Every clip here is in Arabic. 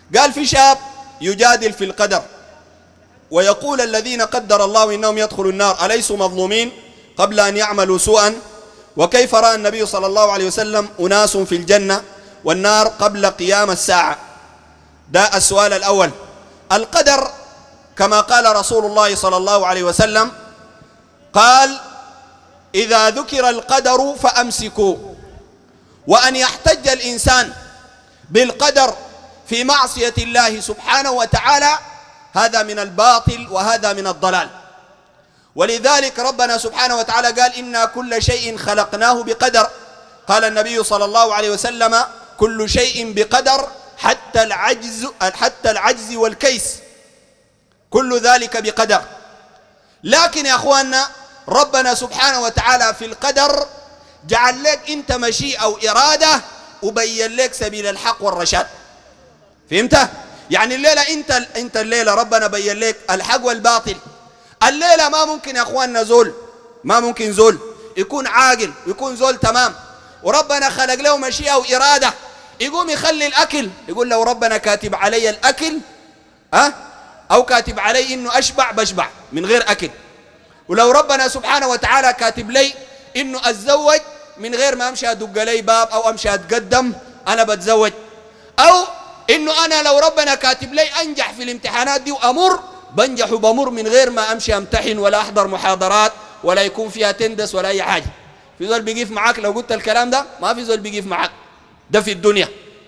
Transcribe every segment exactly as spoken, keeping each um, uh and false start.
قال في شاب يجادل في القدر ويقول الذين قدر الله إنهم يدخلوا النار أليسوا مظلومين قبل أن يعملوا سوءا؟ وكيف رأى النبي صلى الله عليه وسلم أناس في الجنة والنار قبل قيام الساعة؟ ده السؤال الأول. القدر كما قال رسول الله صلى الله عليه وسلم، قال إذا ذكر القدر فأمسكوا. وأن يحتج الإنسان بالقدر في معصية الله سبحانه وتعالى هذا من الباطل وهذا من الضلال. ولذلك ربنا سبحانه وتعالى قال إنا كل شيء خلقناه بقدر. قال النبي صلى الله عليه وسلم كل شيء بقدر حتى العجز حتى العجز والكيس، كل ذلك بقدر. لكن يا أخواننا ربنا سبحانه وتعالى في القدر جعل لك أنت مشيئة أو إرادة وبين لك سبيل الحق والرشاد. فهمت؟ يعني الليلة أنت أنت الليلة ربنا بين لك الحق والباطل. الليلة ما ممكن يا أخواننا زول، ما ممكن زول يكون عاقل ويكون زول تمام وربنا خلق له مشيئة وإرادة يقوم يخلي الأكل، يقول لو ربنا كاتب علي الأكل أه؟ أو كاتب علي إنه أشبع بشبع من غير أكل، ولو ربنا سبحانه وتعالى كاتب لي إنه أتزوج من غير ما أمشي أدق لي باب أو أمشي أتقدم أنا بتزوج، أو إنه أنا لو ربنا كاتب لي أنجح في الامتحانات دي وأمر بنجح وبمر من غير ما أمشي أمتحن ولا أحضر محاضرات ولا يكون فيها تندس ولا أي حاجة. في زول بيقيف معاك لو قلت الكلام ده؟ ما في زول بيقيف معاك، ده في الدنيا.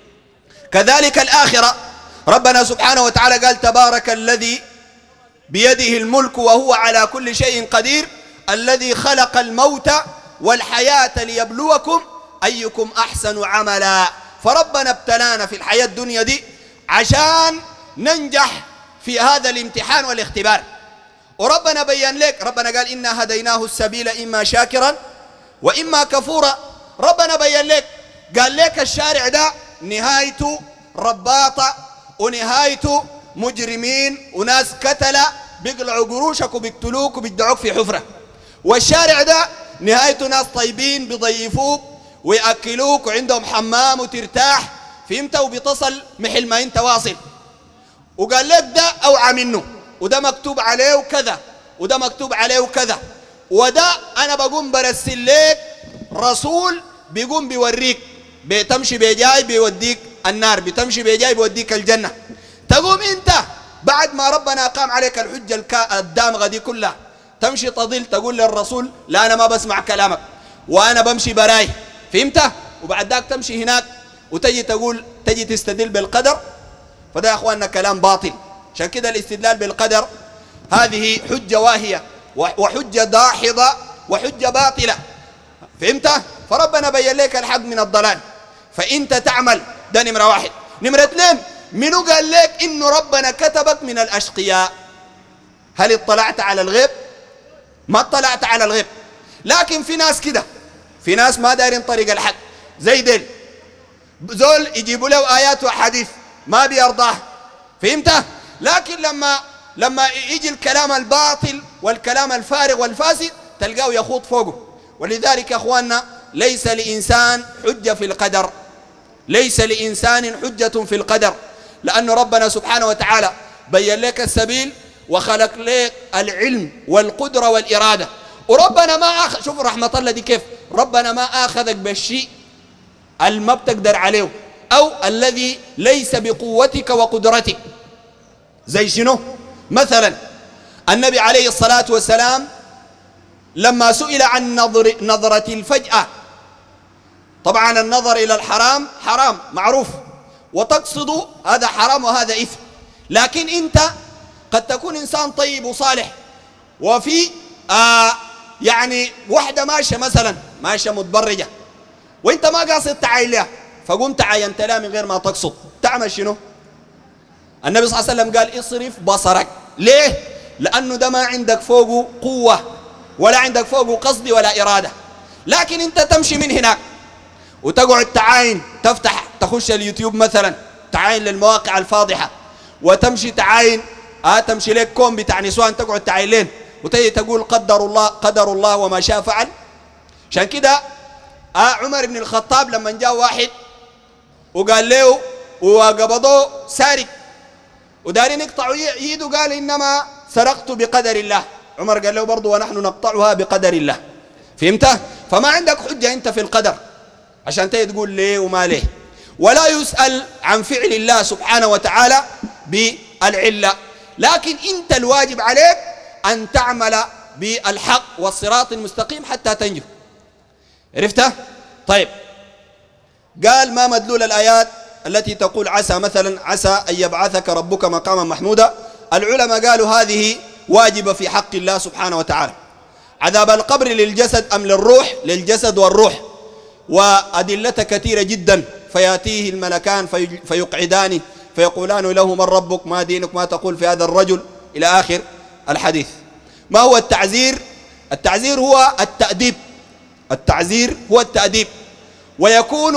كذلك الآخرة ربنا سبحانه وتعالى قال تبارك الذي بيده الملك وهو على كل شيء قدير الذي خلق الموت والحياة ليبلوكم أيكم أحسن عملا. فربنا ابتلانا في الحياة الدنيا دي عشان ننجح في هذا الامتحان والاختبار، وربنا بيّن لك، ربنا قال إنا هديناه السبيل إما شاكرا وإما كفورا. ربنا بيّن لك قال لك الشارع ده نهايته رباطة ونهايته مجرمين وناس كتلة بيقلعوا قروشك وبيقتلوك وبيدعوك في حفرة، والشارع ده نهايته ناس طيبين بيضيفوك ويأكلوك وعندهم حمام وترتاح، فهمت؟ وبيتصل محل ما انت واصل. وقال لك ده أوعى منه وده مكتوب عليه وكذا وده مكتوب عليه وكذا، وده أنا بقوم برسل لك رسول بيقوم بيوريك، بتمشي بيجاي بيوديك النار، بتمشي بيجاي بيوديك الجنة. تقوم انت بعد ما ربنا قام عليك الحجة الدامغة دي كلها تمشي تضل تقول للرسول لا أنا ما بسمع كلامك وأنا بمشي براي، فهمت؟ وبعد ذاك تمشي هناك وتجي تقول تجي تستدل بالقدر. فده يا أخواننا كلام باطل. عشان كده الاستدلال بالقدر هذه حجة واهية وحجة داحضة وحجة باطلة، فهمت؟ فربنا بين لك الحق من الضلال فأنت تعمل. ده نمرة واحد. نمرة اثنين، منو قال لك إنه ربنا كتبك من الأشقياء؟ هل اطلعت على الغيب؟ ما اطلعت على الغيب. لكن في ناس كده، في ناس ما دايرين طريق الحق زي ديل، زول يجيبوا له آيات وحديث ما بيرضاه، فهمت؟ لكن لما لما يجي الكلام الباطل والكلام الفارغ والفاسد تلقاه يخوض فوقه. ولذلك يا اخواننا ليس لإنسان حجة في القدر، ليس لإنسان حجة في القدر، لأن ربنا سبحانه وتعالى بين لك السبيل وخلق لك العلم والقدرة والإرادة. وربنا ما أخذ، شوف رحمة الله دي كيف، ربنا ما أخذك بالشيء الما بتقدر عليه أو الذي ليس بقوتك وقدرتك. زي شنو؟ مثلا النبي عليه الصلاة والسلام لما سئل عن نظر نظرة الفجأة، طبعا النظر إلى الحرام حرام معروف، وتقصد هذا حرام وهذا إثم، لكن أنت قد تكون إنسان طيب وصالح وفي آه يعني واحدة ماشية مثلا ماشية متبرجة وانت ما قاصد تعاين لها فقمت عاينت لها من غير ما تقصد، تعمل شنو؟ النبي صلى الله عليه وسلم قال اصرف بصرك. ليه؟ لأنه ده ما عندك فوقه قوة ولا عندك فوقه قصد ولا إرادة. لكن انت تمشي من هناك وتقعد تعاين، تفتح تخش اليوتيوب مثلا تعاين للمواقع الفاضحة، وتمشي تعاين اه تمشي لك كوم بتاع نسوان تقعد تعاين لين، وتجي تقول قدر الله قدر الله وما شاء فعل. عشان كده آه عمر بن الخطاب لما جاء واحد وقال له وقبضوه سارق ودارين يقطعوا يده، قال إنما سرقت بقدر الله. عمر قال له برضه ونحن نقطعها بقدر الله. فهمت؟ فما عندك حجة أنت في القدر عشان تقول ليه وما ليه، ولا يسأل عن فعل الله سبحانه وتعالى بالعلة، لكن أنت الواجب عليك أن تعمل بالحق والصراط المستقيم حتى تنجو. عرفت؟ طيب، قال ما مدلول الآيات التي تقول عسى مثلا عسى أن يبعثك ربك مقاما محمودا؟ العلماء قالوا هذه واجبة في حق الله سبحانه وتعالى. عذاب القبر للجسد أم للروح؟ للجسد والروح، وأدلته كثيرة جدا، فيأتيه الملكان فيقعدانه فيقولان له من ربك ما دينك ما تقول في هذا الرجل إلى آخر الحديث. ما هو التعزير؟ التعزير هو التأديب، التعزير هو التأديب، ويكون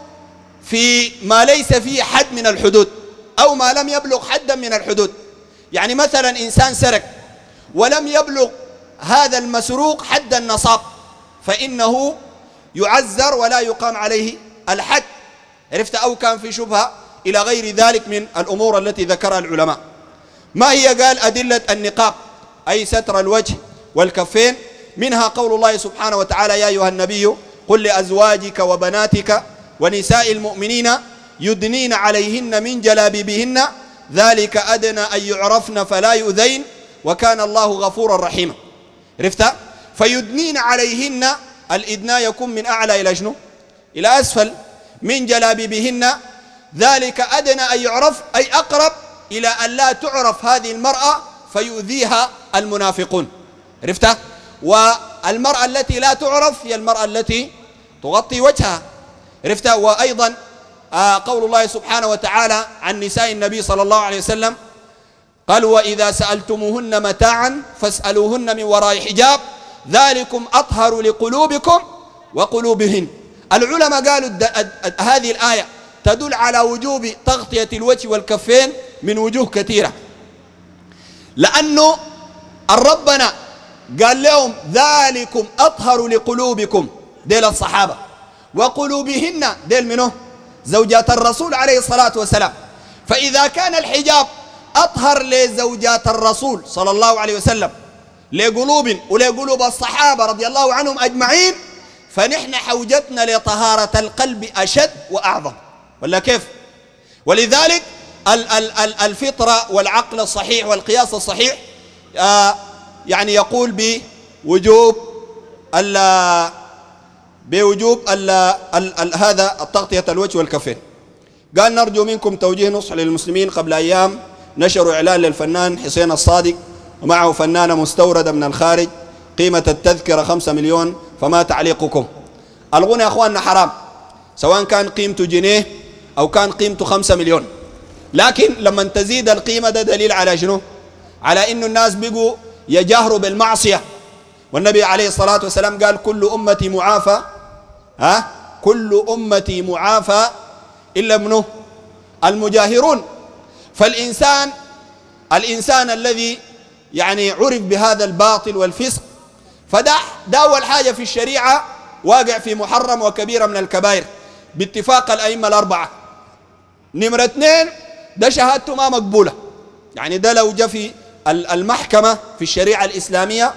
في ما ليس فيه حد من الحدود أو ما لم يبلغ حدا من الحدود. يعني مثلا إنسان سرق ولم يبلغ هذا المسروق حد النصاب فإنه يعزر ولا يقام عليه الحد. عرفت؟ أو كان في شبهة إلى غير ذلك من الأمور التي ذكرها العلماء. ما هي؟ قال أدلة النقاب أي ستر الوجه والكفين، منها قول الله سبحانه وتعالى يا أيها النبي قل لأزواجك وبناتك ونساء المؤمنين يدنين عليهن من جلابيبهن ذلك أدنى أن يعرفن فلا يؤذين وكان الله غفورا رحيما. عرفت؟ فيدنين عليهن، الإدناء يكون من أعلى إلى شنو؟ إلى أسفل، من جلابيبهن ذلك أدنى أن يعرف أي أقرب إلى أن لا تعرف هذه المرأة فيؤذيها المنافقون. عرفت؟ والمرأة التي لا تعرف هي المرأة التي تغطي وجهها. عرفت؟ وأيضا آه قول الله سبحانه وتعالى عن نساء النبي صلى الله عليه وسلم قال وإذا سألتموهن متاعا فاسألوهن من وراء حجاب ذلكم أطهر لقلوبكم وقلوبهن. العلماء قالوا هذه الآية تدل على وجوب تغطية الوجه والكفين من وجوه كثيرة، لأنه ربنا قال لهم ذلكم أطهر لقلوبكم، ديل الصحابة، وقلوبهن ديل منه زوجات الرسول عليه الصلاة والسلام. فإذا كان الحجاب أطهر لزوجات الرسول صلى الله عليه وسلم لقلوب ولقلوب الصحابة رضي الله عنهم أجمعين، فنحن حوجتنا لطهارة القلب أشد وأعظم، ولا كيف؟ ولذلك الفطرة والعقل الصحيح والقياس الصحيح آه يعني يقول بوجوب ال بوجوب ال ال ال هذا التغطية الوجه والكفين. قال نرجو منكم توجيه نصح للمسلمين. قبل أيام نشروا إعلان للفنان حسين الصادق ومعه فنانة مستوردة من الخارج قيمة التذكرة خمسة مليون، فما تعليقكم؟ الغنى يا أخواننا حرام، سواء كان قيمته جنيه أو كان قيمته خمسة مليون، لكن لما تزيد القيمة ده دليل على شنو؟ على إنه الناس بيقوا يجاهروا بالمعصية. والنبي عليه الصلاة والسلام قال كل أمتي معافى، ها كل أمتي معافى إلا منه المجاهرون. فالإنسان الإنسان الذي يعني عرف بهذا الباطل والفسق فده ده أول حاجة في الشريعة واقع في محرم وكبيرة من الكبائر باتفاق الأئمة الأربعة. نمرة اثنين ده شهادته ما مقبولة، يعني ده لو جاء في المحكمة في الشريعة الإسلامية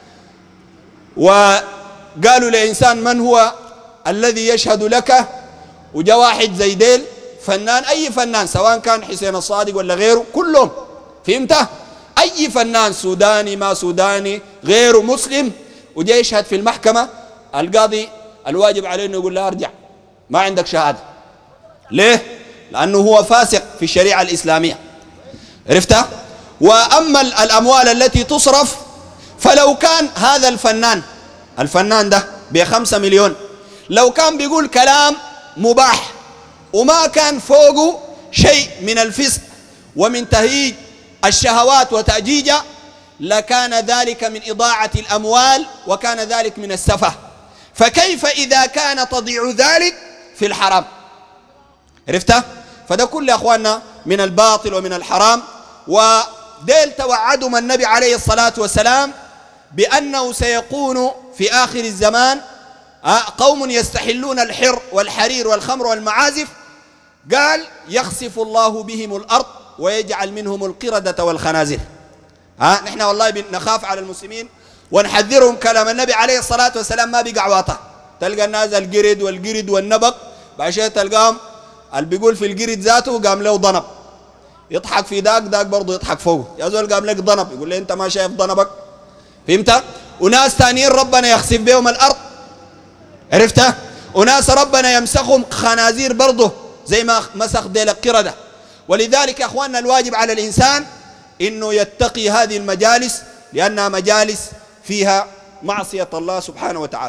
وقالوا لإنسان من هو الذي يشهد لك، وجاء واحد زي ديل فنان، أي فنان سواء كان حسين الصادق ولا غيره كلهم، فهمته؟ أي فنان سوداني ما سوداني غيره مسلم وجاء يشهد في المحكمة، القاضي الواجب عليه أنه يقول له أرجع ما عندك شهادة. ليه؟ لأنه هو فاسق في الشريعة الإسلامية. عرفته؟ وأما الأموال التي تصرف فلو كان هذا الفنان الفنان ده بخمسة مليون لو كان بيقول كلام مباح وما كان فوقه شيء من الفسق ومن تهييج الشهوات وتأجيجها لكان ذلك من إضاعة الأموال وكان ذلك من السفه، فكيف إذا كان تضيع ذلك في الحرام؟ عرفته؟ فده كل يا أخواننا من الباطل ومن الحرام. وديل توعدهم النبي عليه الصلاة والسلام بأنه سيكون في آخر الزمان قوم يستحلون الحر والحرير والخمر والمعازف قال يخسف الله بهم الأرض ويجعل منهم القردة والخنازير. ها نحن والله نخاف على المسلمين ونحذرهم. كلام النبي عليه الصلاة والسلام ما بقع واطة. تلقى الناس القرد والقرد والنبق بعد شوية تلقاهم اللي بيقول في القرد ذاته قام له ضنب، يضحك في داك داك برضه يضحك فوقه. يا زول قام لك ضنب يقول لي انت ما شايف ضنبك؟ فهمت؟ وناس ثانيين ربنا يخسف بهم الارض، عرفت؟ وناس ربنا يمسخهم خنازير برضه زي ما مسخ ديل القردة. ولذلك يا اخواننا الواجب على الانسان انه يتقي هذه المجالس لانها مجالس فيها معصية الله سبحانه وتعالى.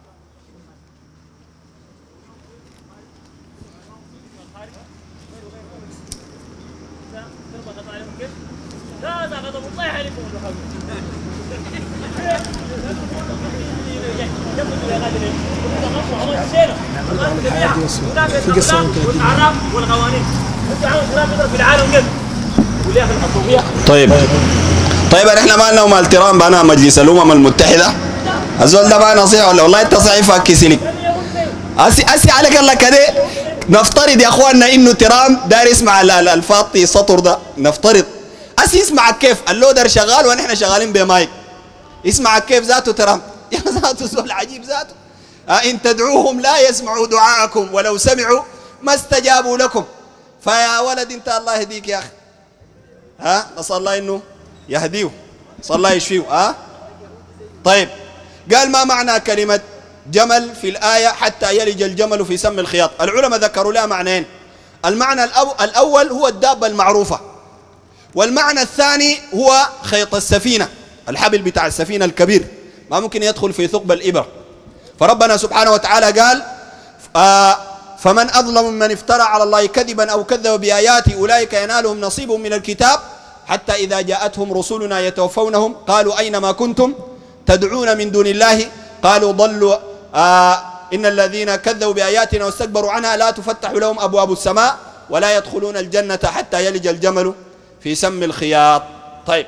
طيب طيب نحن ما لنا مال تيران بنا مجلس الامم المتحده. الزول ده ما نصيحه ولا والله انت صحيح فاكسني. اسي اسي عليك الله كده. نفترض يا اخواننا انه تيران داير يسمع الفاطي سطر ده، نفترض اسي يسمع كيف اللودر شغال ونحن شغالين بمايك، يسمع كيف ذاته تيران. يا ذاته زول عجيب ذاته. ان تدعوهم لا يسمعوا دعاءكم ولو سمعوا ما استجابوا لكم. فيا ولد انت الله يهديك يا اخي. ها نسال الله انه يهديه، نسال الله يشفيه. ها طيب قال ما معنى كلمة جمل في الآية حتى يلج الجمل في سم الخياط؟ العلماء ذكروا لها معنيين. المعنى الأول هو الدابة المعروفة، والمعنى الثاني هو خيط السفينة، الحبل بتاع السفينة الكبير ما ممكن يدخل في ثقب الإبر. فربنا سبحانه وتعالى قال آه فمن أظلم ممن افترى على الله كذبا أو كذب بآياته أولئك ينالهم نصيبهم من الكتاب حتى إذا جاءتهم رسلنا يتوفونهم قالوا أين ما كنتم تدعون من دون الله قالوا ضلوا آه إن الذين كذبوا بآياتنا واستكبروا عنها لا تفتح لهم أبواب السماء ولا يدخلون الجنة حتى يلج الجمل في سم الخياط. طيب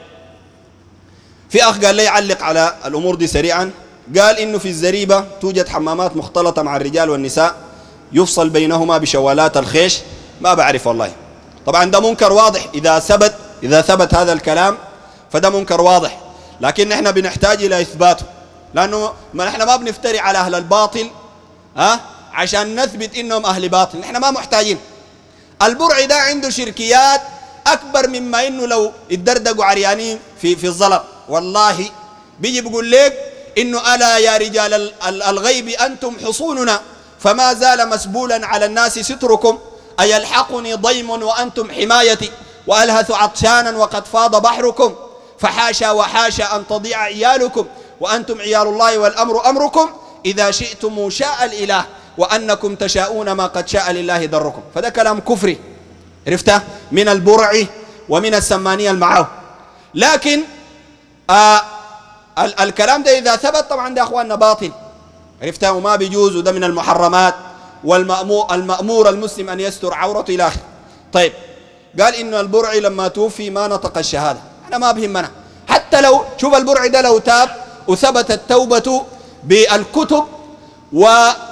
في أخ قال لي يعلق على الأمور دي سريعا. قال إنه في الزريبة توجد حمامات مختلطة مع الرجال والنساء يفصل بينهما بشوالات الخيش. ما بعرف والله، طبعا ده منكر واضح. إذا ثبت إذا ثبت هذا الكلام فده منكر واضح، لكن نحن بنحتاج إلى إثباته، لأنه ما نحن ما بنفتري على أهل الباطل ها عشان نثبت إنهم أهل باطل. نحن ما محتاجين. البرع ده عنده شركيات أكبر مما إنه لو اتدردقوا عريانين في في الظلم. والله بيجي بيقول لك إنه ألا يا رجال الغيب أنتم حصوننا فما زال مسبولا على الناس ستركم أيلحقني ضيم وأنتم حمايتي وألهث عطشانا وقد فاض بحركم فحاشا وحاشا أن تضيع عيالكم وأنتم عيال الله والأمر أمركم إذا شئتم شاء الإله وأنكم تشاءون ما قد شاء لله ضركم. فده كلام كفري عرفته من البرع ومن السمانية المعاو. لكن آه ال الكلام ده إذا ثبت طبعا ده أخواننا باطل عرفته وما بيجوز، وده من المحرمات، والمأمور المأمور المسلم أن يستر عورته إلى آخره. طيب قال إنه البرع لما توفي ما نطق الشهادة. احنا ما بهمنا حتى لو شوف البرع ده لو تاب وثبتت توبته بالكتب و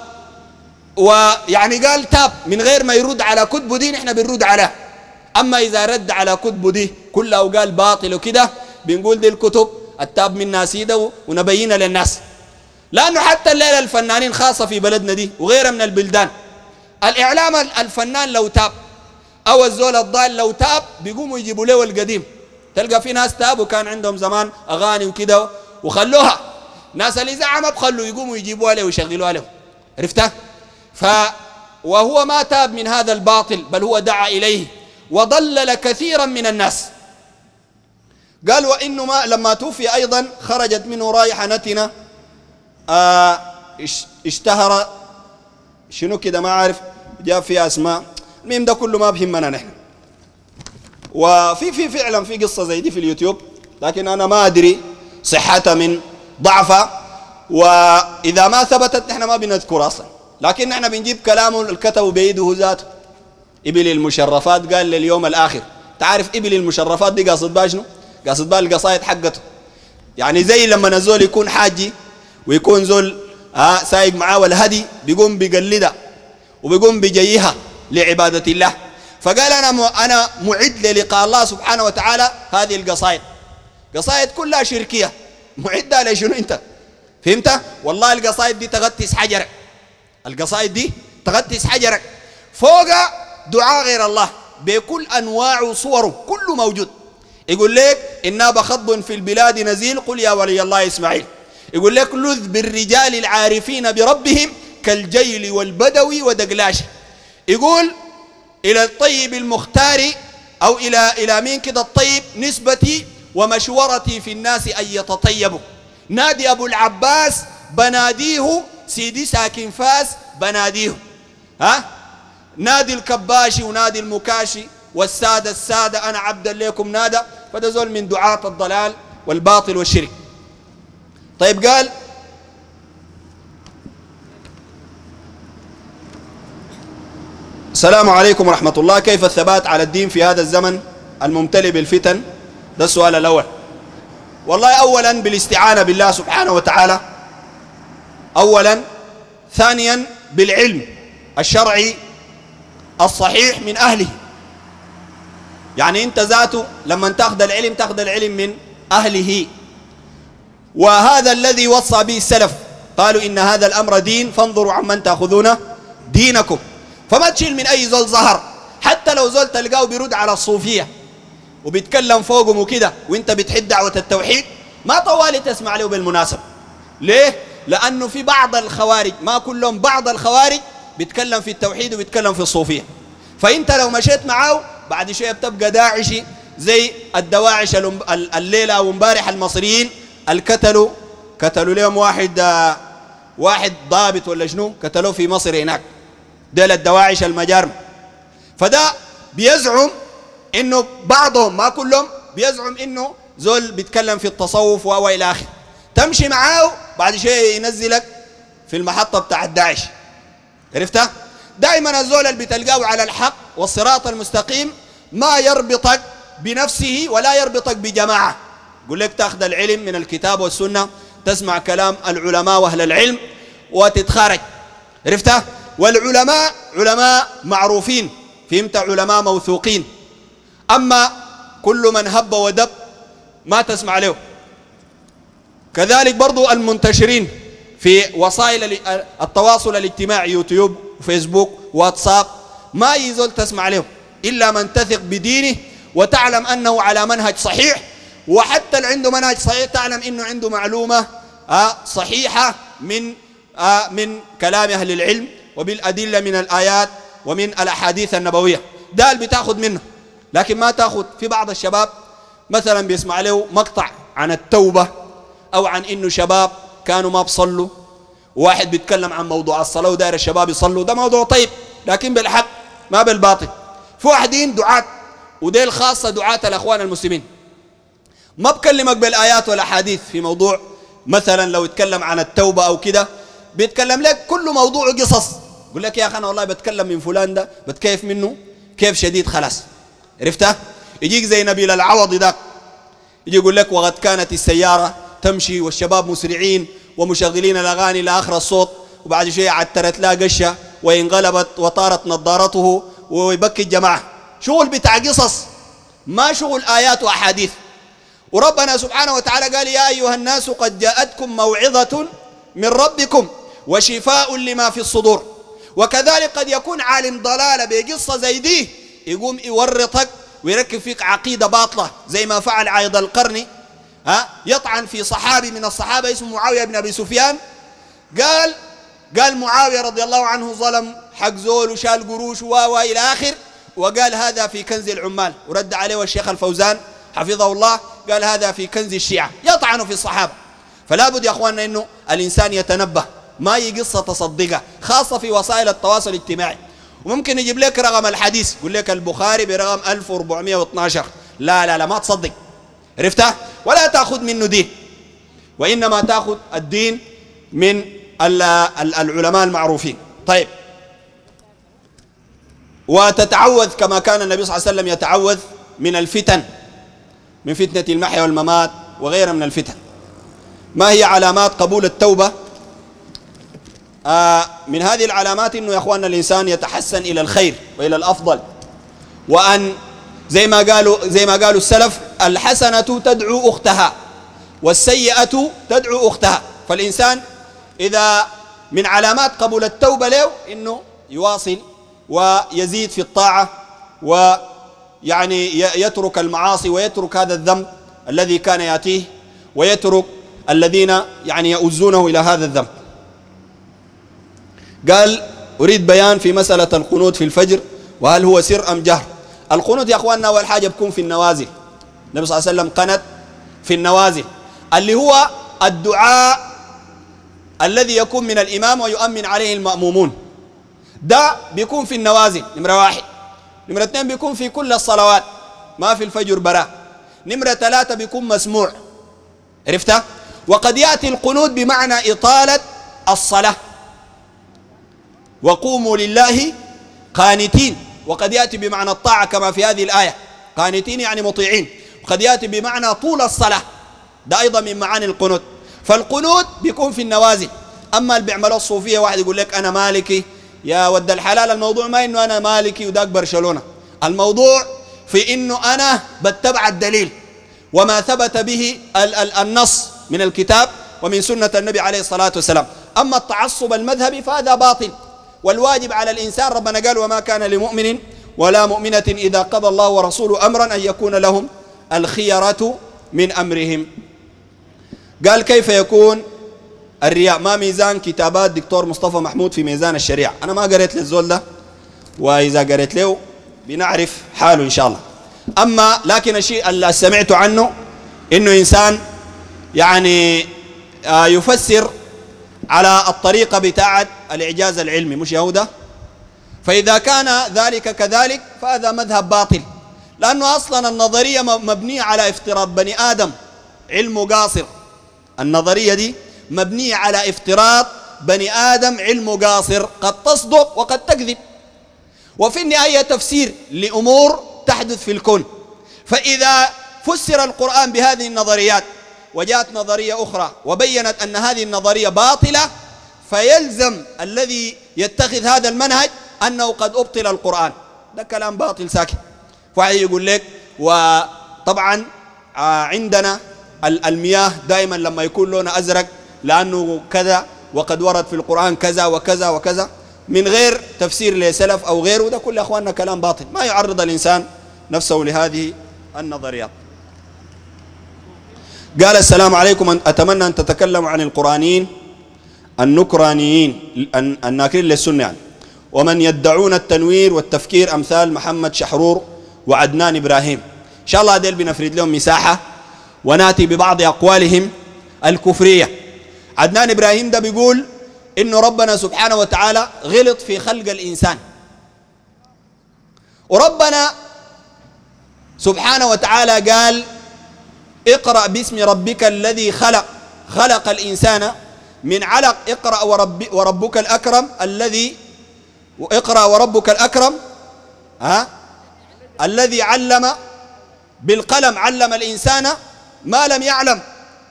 ويعني قال تاب من غير ما يرد على كتبه دي نحن بنرد عليه. أما إذا رد على كتبه دي كلها وقال باطل وكده بنقول دي الكتب التاب منها سيده ونبينها للناس. لأنه حتى الليلة الفنانين خاصة في بلدنا دي وغيرها من البلدان الإعلام الفنان لو تاب أو الزول الضال لو تاب بيقوموا يجيبوا له القديم. تلقى في ناس تابوا كان عندهم زمان أغاني وكده وخلوها، ناس الإذاعة ما بخلوا يقوموا يجيبوها له ويشغلوها له عرفته. ف وهو ما تاب من هذا الباطل بل هو دعا إليه وضلل كثيرا من الناس. قال وإنه ما لما توفي أيضا خرجت منه رائحة نتنة آه اشتهر شنو كده ما عارف جاء فيها أسماء. المهم ده كله ما بهمنا نحن. وفي في فعلا في قصة زي دي في اليوتيوب لكن أنا ما أدري صحتها من ضعفها، وإذا ما ثبتت نحن ما بنذكر أصلا، لكن نحن بنجيب كلامه الكتب بيده ذاته. إبل المشرفات قال لليوم الآخر. تعرف إبل المشرفات دي قاصد بها شنو؟ قاصد بها القصائد حقته. يعني زي لما نزول يكون حاجي ويكون زول آه سايق معاه والهدي بيقوم بيقلدها وبيقوم بيجيها لعبادة الله. فقال أنا أنا معد للقاء الله سبحانه وتعالى هذه القصائد، قصائد كلها شركية، معدها لشنو أنت؟ فهمت؟ والله القصائد دي تغتس حجرك، القصائد دي تغتس حجرك، فوق دعاء غير الله بكل أنواع وصوره كله موجود. يقول لك إنا بخض في البلاد نزيل قل يا ولي الله إسماعيل. يقول لك لذ بالرجال العارفين بربهم كالجيل والبدوي ودقلاش. يقول إلى الطيب المختار أو إلى إلى مين كده الطيب نسبتي ومشورتي في الناس أن يتطيبوا. نادي أبو العباس بناديه سيدي ساكن فاس بناديه، ها نادي الكباشي ونادي المكاشي والسادة السادة أنا عبدا ليكم نادى. فده زول من دعاة الضلال والباطل والشرك. طيب قال السلام عليكم ورحمة الله، كيف الثبات على الدين في هذا الزمن الممتلئ بالفتن؟ ده السؤال الأول. والله أولا بالاستعانة بالله سبحانه وتعالى أولا، ثانيا بالعلم الشرعي الصحيح من أهله. يعني أنت ذاته لما تأخذ العلم تأخذ العلم من أهله، وهذا الذي وصى به السلف، قالوا إن هذا الأمر دين فانظروا عمن تأخذون دينكم. فما تشيل من أي زول ظهر، حتى لو زول تلقاه بيرد على الصوفية وبيتكلم فوقهم وكده وانت بتحد دعوة التوحيد، ما طوالي تسمع له بالمناسبة. ليه؟ لأنه في بعض الخوارج، ما كلهم، بعض الخوارج بيتكلم في التوحيد وبيتكلم في الصوفية. فانت لو مشيت معاه بعد شوية بتبقى داعشي زي الدواعش الليلة او امبارح المصريين الكتلوا كتلوا لهم واحد آه واحد ضابط ولا شنو، كتلوه في مصر هناك، ديل الدواعش المجارم. فده بيزعم انه بعضهم ما كلهم بيزعم انه زول بيتكلم في التصوف و الى اخره. تمشي معاه بعد شيء ينزلك في المحطة بتاع الداعش. عرفتها؟ دائما الزول اللي بتلقاه على الحق والصراط المستقيم ما يربطك بنفسه ولا يربطك بجماعة. يقول لك تاخذ العلم من الكتاب والسنة، تسمع كلام العلماء واهل العلم وتتخارج. عرفتها؟ والعلماء علماء معروفين، فهمت؟ علماء موثوقين. أما كل من هب ودب ما تسمع له. كذلك برضو المنتشرين في وسائل التواصل الاجتماعي، يوتيوب وفيسبوك واتساب، ما يزول تسمع له إلا من تثق بدينه وتعلم أنه على منهج صحيح، وحتى اللي عنده منهج صحيح تعلم أنه عنده معلومة صحيحة من من كلام أهل العلم وبالأدلة من الآيات ومن الأحاديث النبوية. ده اللي بتاخذ منه. لكن ما تاخذ في بعض الشباب مثلا بيسمع له مقطع عن التوبة أو عن إنه شباب كانوا ما بصلوا، واحد بيتكلم عن موضوع الصلاة وداير الشباب يصلوا، ده موضوع طيب لكن بالحق ما بالباطل. في واحدين دعاة وديل خاصة دعاة الأخوان المسلمين، ما بكلمك بالآيات والأحاديث في موضوع مثلا لو يتكلم عن التوبة أو كده، بيتكلم لك كل موضوع قصص. يقول لك يا أخي أنا والله بتكلم من فلان ده بتكيف منه كيف شديد خلاص. عرفتها؟ يجيك زي نبيل العوضي ده يجي يقول لك وقد كانت السيارة تمشي والشباب مسرعين ومشغلين الأغاني لآخر الصوت، وبعد شيء عترت لها قشة وانقلبت وطارت نظارته ويبكي الجماعة. شغل بتاع قصص، ما شغل آيات وأحاديث. وربنا سبحانه وتعالى قال يا أيها الناس قد جاءتكم موعظة من ربكم وشفاء لما في الصدور. وكذلك قد يكون عالم ضلالة بقصة زي دي يقوم يورطك ويركب فيك عقيدة باطلة زي ما فعل عايض القرني، ها يطعن في صحابي من الصحابة اسمه معاوية بن أبي سفيان. قال قال معاوية رضي الله عنه ظلم حق زول وشال قروش و إلى آخر، وقال هذا في كنز العمال. ورد عليه الشيخ الفوزان حفظه الله قال هذا في كنز الشيعة، يطعن في الصحابة. فلا بد يا أخواننا إنه الإنسان يتنبه، ما يقصة تصدقها خاصة في وسائل التواصل الاجتماعي. وممكن يجيب لك رقم الحديث يقول لك البخاري برقم ألف وأربعمائة واثني عشر، لا لا لا ما تصدق. عرفتها؟ ولا تأخذ منه دين، وإنما تأخذ الدين من العلماء المعروفين. طيب، وتتعوذ كما كان النبي صلى الله عليه وسلم يتعوذ من الفتن، من فتنة المحيا والممات وغيرها من الفتن. ما هي علامات قبول التوبة؟ آه من هذه العلامات إنه يا أخواننا الإنسان يتحسن إلى الخير وإلى الأفضل، وأن زي ما قالوا زي ما قالوا السلف: الحسنة تدعو أختها والسيئة تدعو أختها. فالإنسان إذا من علامات قبول التوبة له إنه يواصل ويزيد في الطاعة، ويعني يترك المعاصي ويترك هذا الذنب الذي كان يأتيه، ويترك الذين يعني يؤزونه إلى هذا الذنب. قال: أريد بيان في مسألة القنوت في الفجر، وهل هو سر أم جهر؟ القنوت يا أخواننا أول حاجة بكون في النوازل. النبي صلى الله عليه وسلم قنت في النوازل، اللي هو الدعاء الذي يكون من الإمام ويؤمن عليه المأمومون، ده بيكون في النوازل نمرة واحد. نمرة اثنين بيكون في كل الصلوات، ما في الفجر براء. نمرة ثلاثة بيكون مسموع، عرفتها؟ وقد يأتي القنوت بمعنى إطالة الصلاة، وقوموا لله قانتين، وقد يأتي بمعنى الطاعة كما في هذه الآية، قانتين يعني مطيعين، وقد يأتي بمعنى طول الصلاة، ده أيضا من معاني القنوت. فالقنوت بيكون في النوازل. أما اللي بيعملوا الصوفية، واحد يقول لك أنا مالكي، يا ود الحلال الموضوع ما إنه أنا مالكي وداك برشلونة، الموضوع في إنه أنا بتبع الدليل وما ثبت به ال ال النص من الكتاب ومن سنة النبي عليه الصلاة والسلام. أما التعصب المذهبي فهذا باطل، والواجب على الإنسان، ربنا قال: وما كان لمؤمن ولا مؤمنة إذا قضى الله ورسوله أمرا أن يكون لهم الخيرة من أمرهم. قال: كيف يكون الرياء؟ ما ميزان كتابات دكتور مصطفى محمود في ميزان الشريعة؟ أنا ما قريت للزول ده، وإذا قريت له بنعرف حاله إن شاء الله. أما لكن الشيء اللي سمعت عنه إنه إنسان يعني يفسر على الطريقة بتاعة الإعجاز العلمي، مش يهودا؟ فإذا كان ذلك كذلك فهذا مذهب باطل، لأنه أصلا النظرية مبنية على افتراض بني آدم علمه قاصر. النظرية دي مبنية على افتراض بني آدم علمه قاصر، قد تصدق وقد تكذب، وفي النهاية تفسير لأمور تحدث في الكون. فإذا فسر القرآن بهذه النظريات وجاءت نظرية أخرى وبينت أن هذه النظرية باطلة، فيلزم الذي يتخذ هذا المنهج أنه قد أبطل القرآن. ده كلام باطل ساكت. فواحد يقول لك: وطبعا عندنا المياه دائما لما يكون لونها أزرق لأنه كذا، وقد ورد في القرآن كذا وكذا وكذا، من غير تفسير لسلف أو غيره. ده كل أخواننا كلام باطل، ما يعرض الإنسان نفسه لهذه النظريات. قال: السلام عليكم، أتمنى أن تتكلموا عن القرآنيين النكرانيين الناكرين للسنة يعني، ومن يدعون التنوير والتفكير أمثال محمد شحرور وعدنان إبراهيم. إن شاء الله ديل بنفرد لهم مساحة وناتي ببعض أقوالهم الكفرية. عدنان إبراهيم ده بيقول إنه ربنا سبحانه وتعالى غلط في خلق الإنسان، وربنا سبحانه وتعالى قال: اقرأ باسم ربك الذي خلق، خلق الإنسان من علق، اقرأ ورب وربك الأكرم الذي اقرأ وربك الأكرم ها الذي علم بالقلم، علم الإنسان ما لم يعلم.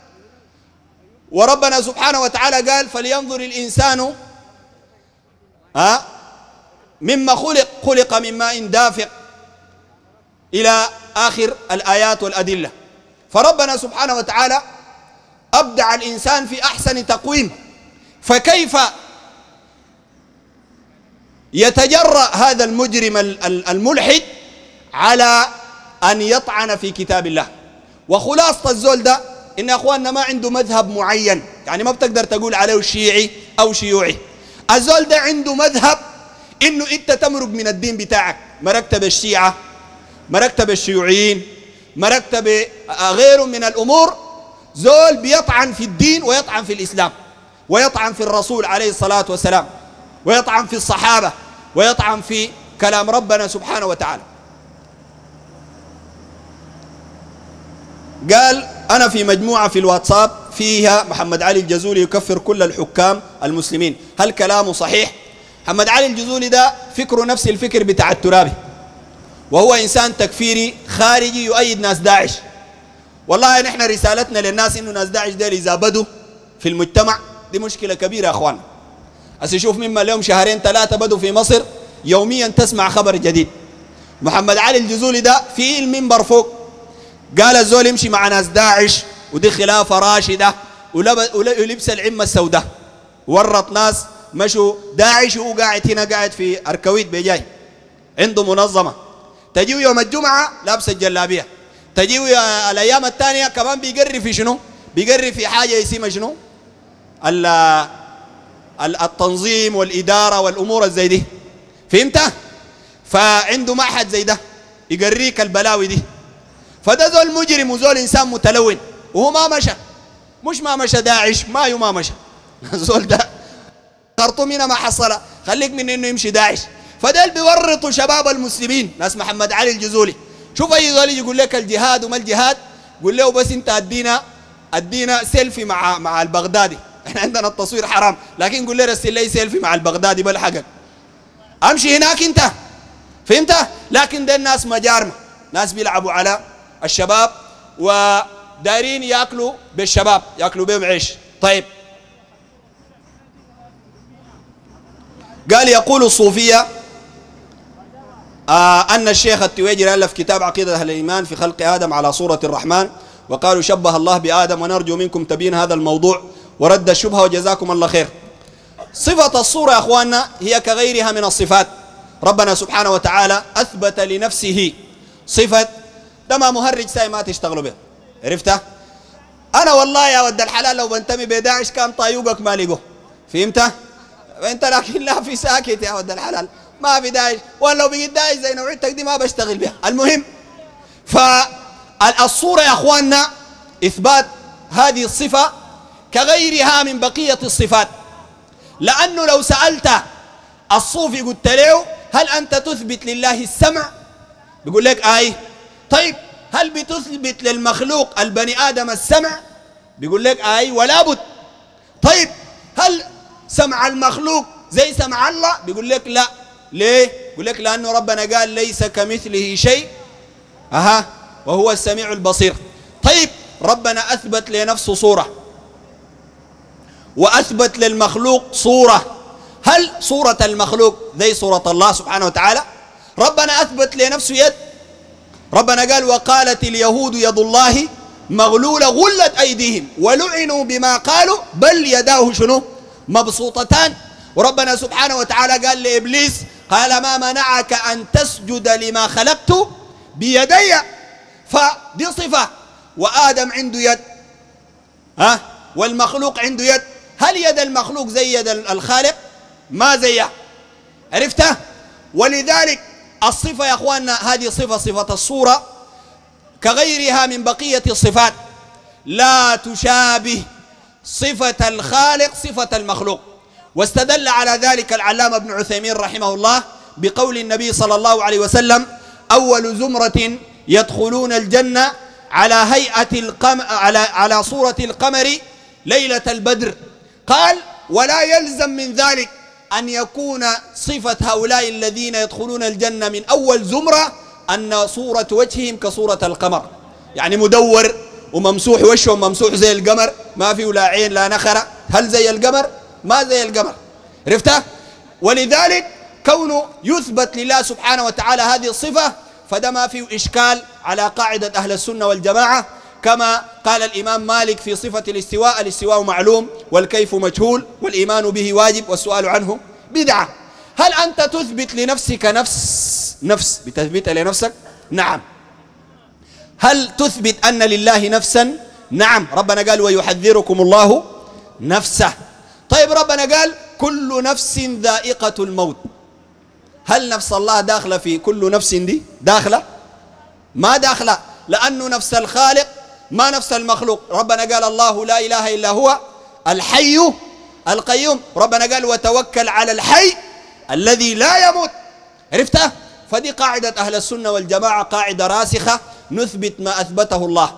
وربنا سبحانه وتعالى قال: فلينظر الإنسان ها مما خلق، خلق من ماء دافق، إلى آخر الآيات والأدلة. فربنا سبحانه وتعالى أبدع الإنسان في أحسن تقويم، فكيف يتجرأ هذا المجرم الملحد على أن يطعن في كتاب الله؟ وخلاصة الزول ده إن أخواننا ما عنده مذهب معين، يعني ما بتقدر تقول عليه شيعي أو شيوعي. الزول ده عنده مذهب إنه أنت تمرق من الدين بتاعك، مرقت بالشيعة، مرقت بالشيوعيين، مرقت بغيره من الأمور. زول بيطعن في الدين ويطعن في الإسلام ويطعن في الرسول عليه الصلاة والسلام ويطعن في الصحابة ويطعن في كلام ربنا سبحانه وتعالى. قال: أنا في مجموعة في الواتساب فيها محمد علي الجزولي يكفر كل الحكام المسلمين، هل كلامه صحيح؟ محمد علي الجزولي ده فكره نفس الفكر بتاع الترابي، وهو إنسان تكفيري خارجي يؤيد ناس داعش. والله نحن رسالتنا للناس إنه ناس داعش ديل إذا بدوا في المجتمع دي مشكلة كبيرة يا أخوان. هسه شوف مما اليوم شهرين ثلاثة بدوا في مصر يوميا تسمع خبر جديد. محمد علي الجزولي ده في المنبر فوق قال الزول يمشي مع ناس داعش ودي خلافة راشدة ولبس العمة السوداء، ورط ناس مشوا داعش وهو قاعد هنا قاعد في أركويت بجاي عنده منظمة. تجيو يوم الجمعة لابس الجلابية، تجيو الأيام الثانية كمان بيقري في شنو؟ بيقري في حاجة يسمى شنو؟ التنظيم والإدارة والأمور الزي دي، فهمت؟ فعنده معهد زي ده يقريك البلاوي دي. فده زول مجرم وزول إنسان متلون وهو ما مشى، مش ما مشى داعش، ما يو ما مشى زول ده خرطوم هنا ما حصلها، خليك من إنه يمشي داعش. فدل بيورطوا شباب المسلمين ناس محمد علي الجزولي. شوف أي زول يقول لك الجهاد وما الجهاد، قول له بس أنت أدينا أدينا سيلفي مع مع البغدادي، احنا عندنا التصوير حرام، لكن قول لي رسل لي سيلفي مع البغدادي بلحقك، امشي هناك انت، فهمت؟ لكن ده الناس مجارمه، ناس بيلعبوا على الشباب ودارين ياكلوا بالشباب، ياكلوا بهم عيش. طيب قال يقول الصوفيه آه أن الشيخ التويجري ألف كتاب عقيدة أهل الإيمان في خلق آدم على صورة الرحمن، وقالوا شبه الله بآدم، ونرجو منكم تبيين هذا الموضوع ورد الشبهة وجزاكم الله خير. صفة الصورة يا أخواننا هي كغيرها من الصفات. ربنا سبحانه وتعالى أثبت لنفسه صفة، ده ما مهرج ساي ما تشتغلوا به، عرفتها؟ أنا والله يا ود الحلال لو بنتمي بداعش كان طايوقك ما لقوه، فهمتها؟ أنت لكن لا في ساكت يا ود الحلال، ما في داعش، ولو بقيت داعش زي نوعيتك دي ما بشتغل بها. المهم فالصورة يا أخواننا إثبات هذه الصفة كغيرها من بقية الصفات، لأنه لو سألت الصوفي قلت له هل أنت تثبت لله السمع؟ بيقول لك آي. طيب هل بتثبت للمخلوق البني آدم السمع؟ بيقول لك آي ولا بد. طيب هل سمع المخلوق زي سمع الله؟ بيقول لك لا. ليه؟ بيقول لك لأنه ربنا قال ليس كمثله شيء أها وهو السميع البصير. طيب ربنا أثبت لنفسه صورة وأثبت للمخلوق صورة، هل صورة المخلوق زي صورة الله سبحانه وتعالى؟ ربنا أثبت لنفسه يد، ربنا قال وقالت اليهود يد الله مغلولة غلت أيديهم ولعنوا بما قالوا بل يداه شنو مبسوطتان. وربنا سبحانه وتعالى قال لإبليس قال ما منعك أن تسجد لما خلقت بيدي، فدي صفة. وآدم عنده يد ها والمخلوق عنده يد، هل يد المخلوق زي يد الخالق؟ ما زيها، عرفتها؟ ولذلك الصفة يا أخواننا هذه صفة صفة الصورة كغيرها من بقية الصفات لا تشابه صفة الخالق صفة المخلوق. واستدل على ذلك العلامة ابن عثيمين رحمه الله بقول النبي صلى الله عليه وسلم أول زمرة يدخلون الجنة على هيئة القمر على على صورة القمر ليلة البدر. قال ولا يلزم من ذلك أن يكون صفة هؤلاء الذين يدخلون الجنة من أول زمرة أن صورة وجههم كصورة القمر، يعني مدور وممسوح وشه وممسوح زي القمر، ما فيه لا عين لا نخرة، هل زي القمر؟ ما زي القمر، عرفتها؟ ولذلك كونه يثبت لله سبحانه وتعالى هذه الصفة فده ما فيه إشكال على قاعدة أهل السنة والجماعة، كما قال الإمام مالك في صفة الاستواء الاستواء معلوم والكيف مجهول والإيمان به واجب والسؤال عنه بدعة. هل أنت تثبت لنفسك نفس نفس بتثبتها لنفسك؟ نعم. هل تثبت أن لله نفسا؟ نعم. ربنا قال ويحذركم الله نفسه. طيب ربنا قال كل نفس ذائقة الموت، هل نفس الله داخلة في كل نفس دي؟ داخلة؟ ما داخلة، لأنه نفس الخالق ما نفس المخلوق. ربنا قال الله لا إله إلا هو الحي القيوم، ربنا قال وتوكل على الحي الذي لا يموت، عرفتها؟ فدي قاعدة أهل السنة والجماعة قاعدة راسخة، نثبت ما أثبته الله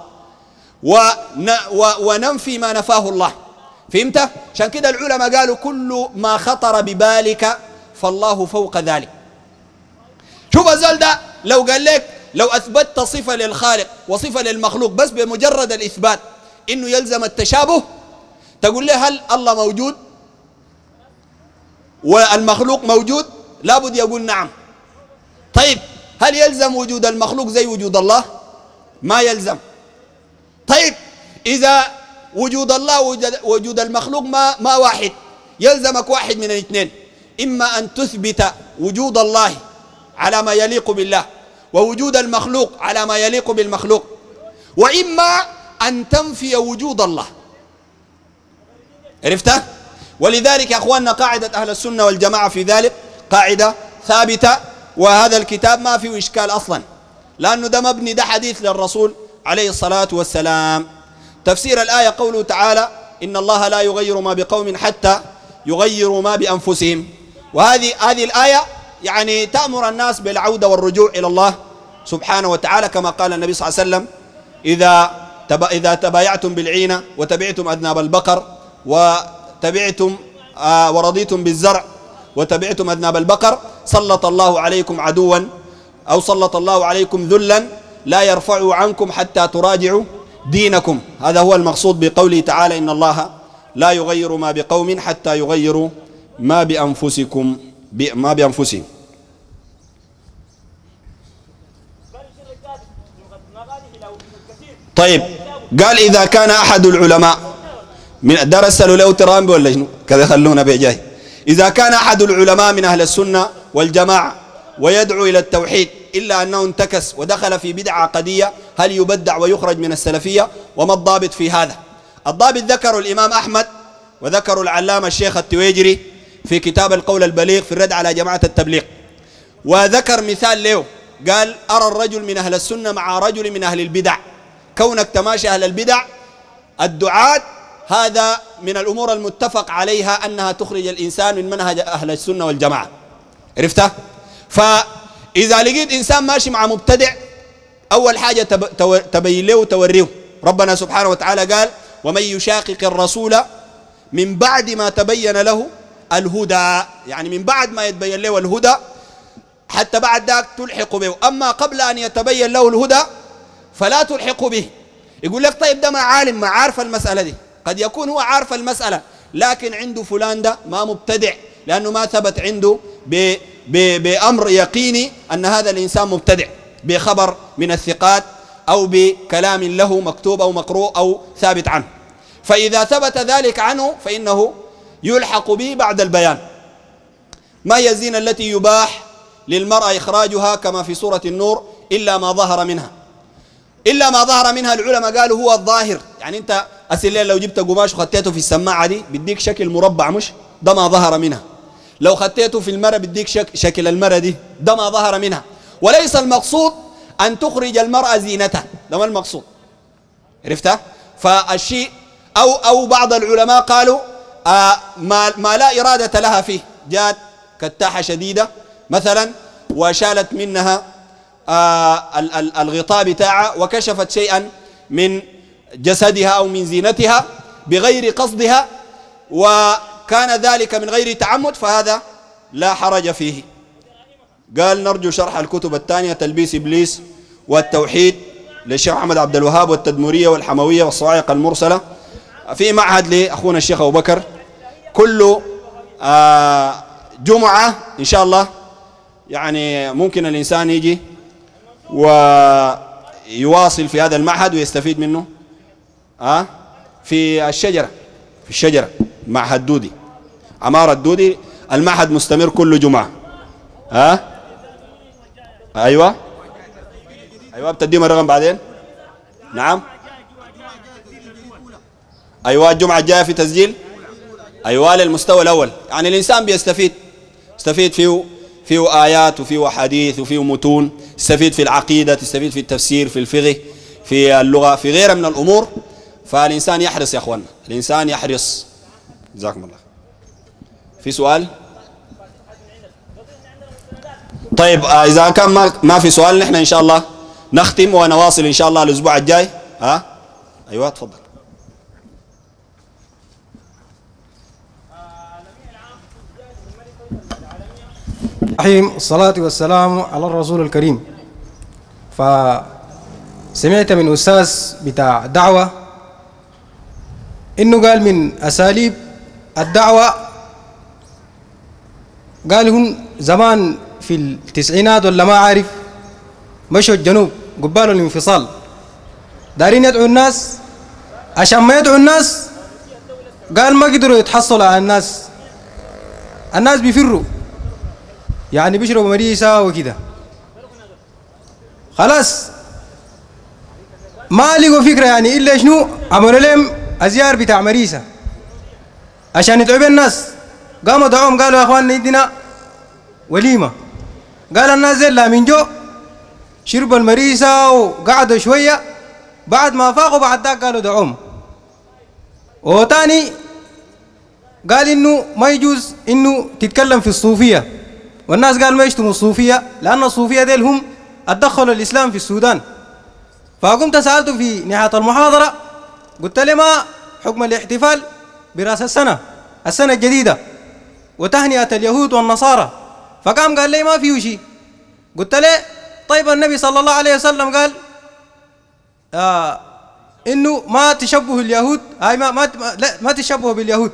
وننفي ما نفاه الله، فهمت؟ عشان كده العلماء قالوا كل ما خطر ببالك فالله فوق ذلك. شوف الزول ده لو قال لك لو أثبتت صفة للخالق وصفة للمخلوق بس بمجرد الإثبات إنه يلزم التشابه، تقول له هل الله موجود؟ والمخلوق موجود لابد يقول نعم. طيب هل يلزم وجود المخلوق زي وجود الله؟ ما يلزم. طيب إذا وجود الله ووجود المخلوق ما ما واحد، يلزمك واحد من الاثنين، إما أن تثبت وجود الله على ما يليق بالله ووجود المخلوق على ما يليق بالمخلوق، وإما أن تنفي وجود الله. عرفت؟ ولذلك يا أخواننا قاعدة أهل السنة والجماعة في ذلك قاعدة ثابتة، وهذا الكتاب ما فيه إشكال أصلا، لأنه ده مبني، ده حديث للرسول عليه الصلاة والسلام. تفسير الآية قوله تعالى إن الله لا يغير ما بقوم حتى يغيروا ما بأنفسهم. وهذه هذه الآية يعني تأمر الناس بالعودة والرجوع إلى الله سبحانه وتعالى، كما قال النبي صلى الله عليه وسلم إذا تب إذا تبايعتم بالعينة وتبعتم أذناب البقر وتبعتم آه ورضيتم بالزرع وتبعتم أذناب البقر سلط الله عليكم عدوا أو سلط الله عليكم ذلا لا يرفع عنكم حتى تراجعوا دينكم. هذا هو المقصود بقوله تعالى إن الله لا يغير ما بقوم حتى يغيروا ما بأنفسكم ما بأنفسهم. طيب قال إذا كان أحد العلماء من درس له ترام ولا شنو كذا خلونا بجاي، إذا كان أحد العلماء من أهل السنة والجماعة ويدعو إلى التوحيد إلا أنه انتكس ودخل في بدعة عقدية، هل يبدع ويخرج من السلفية؟ وما الضابط في هذا؟ الضابط ذكروا الإمام أحمد وذكروا العلامة الشيخ التويجري في كتاب القول البليغ في الرد على جماعة التبليغ، وذكر مثال له قال أرى الرجل من أهل السنة مع رجل من أهل البدع، كونك تماشي أهل البدع الدعاة هذا من الأمور المتفق عليها أنها تخرج الإنسان من منهج أهل السنة والجماعة. عرفته؟ فإذا لقيت إنسان ماشي مع مبتدع أول حاجة تبين له وتوريه. ربنا سبحانه وتعالى قال ومن يشاقق الرسول من بعد ما تبين له الهدى، يعني من بعد ما يتبين له الهدى حتى بعد ذاك تلحق به، أما قبل أن يتبين له الهدى فلا تلحق به. يقول لك طيب ده ما عالم ما عارف المسألة دي، قد يكون هو عارف المسألة لكن عنده فلان ده ما مبتدع، لأنه ما ثبت عنده ب ب بأمر يقيني أن هذا الإنسان مبتدع بخبر من الثقات أو بكلام له مكتوب أو مقروء أو ثابت عنه. فإذا ثبت ذلك عنه فإنه يلحق به بعد البيان. ما هي الزينة التي يباح للمرأة إخراجها كما في سورة النور إلا ما ظهر منها؟ إلا ما ظهر منها العلماء قالوا هو الظاهر، يعني أنت أسئلة لو جبت قماش وخطيته في السماعة دي بديك شكل مربع، مش ده ما ظهر منها. لو خطيته في المرة بديك شك شكل المرة دي، ده ما ظهر منها. وليس المقصود أن تخرج المرأة زينتها، ده ما المقصود. عرفتها؟ فالشيء أو أو بعض العلماء قالوا آه ما, ما لا إرادة لها فيه، جاءت كتاحة شديدة مثلا وشالت منها آه الغطاء بتاعها وكشفت شيئا من جسدها أو من زينتها بغير قصدها وكان ذلك من غير تعمد، فهذا لا حرج فيه. قال نرجو شرح الكتب الثانية تلبيس إبليس والتوحيد للشيخ محمد عبد الوهاب والتدمرية والحموية والصواعق المرسلة في معهد لأخونا الشيخ أبو بكر، كل آه جمعة إن شاء الله. يعني ممكن الإنسان يجي ويواصل في هذا المعهد ويستفيد منه آه في الشجرة في الشجرة معهد دودي عمارة دودي، المعهد مستمر كل جمعة. ها آه؟ أيوة أيوة بتديهم الرقم بعدين. نعم أيوة الجمعة الجاية في تسجيل أيوة للمستوى الأول. يعني الإنسان بيستفيد يستفيد فيه فيه آيات وفيه أحاديث وفيه متون، يستفيد في العقيدة، يستفيد في التفسير في الفقه في اللغة في غيرها من الأمور. فالإنسان يحرص يا أخوانا، الإنسان يحرص. جزاكم الله. في سؤال؟ طيب آه إذا كان ما, ما في سؤال نحن إن شاء الله نختم ونواصل إن شاء الله الأسبوع الجاي. ها آه؟ أيوة تفضل. الرحيم الصلاة والسلام على الرسول الكريم. فسمعت من أستاذ بتاع دعوة إنه قال من أساليب الدعوة قال هن زمان في التسعينات ولا ما عارف مشوا الجنوب قبالوا الانفصال، دارين يدعوا الناس، عشان ما يدعوا الناس قال ما قدروا يتحصلوا على الناس، الناس بيفروا يعني بيشربوا مريسة وكده، خلاص ما لقوا فكرة يعني إلا شنو عملوا لهم أزيار بتاع مريسة عشان يتعبوا الناس. قاموا دعوهم قالوا يا أخواننا يدنا وليمة، قال الناس زي لا من جو شربوا المريسة وقعدوا شوية، بعد ما فاقوا بعد ذاك قالوا دعوهم. وتاني قال إنه ما يجوز إنه تتكلم في الصوفية، والناس قال ما يشتموا الصوفية لأن الصوفية ديل هم ادخلوا الإسلام في السودان. فقمت سألته في نهاية المحاضرة قلت له ما حكم الاحتفال برأس السنة السنة الجديدة وتهنئة اليهود والنصارى؟ فقام قال لي ما فيه شيء. قلت له طيب النبي صلى الله عليه وسلم قال آه إنه ما تشبه اليهود، هاي ما ما لا ما تشبه باليهود،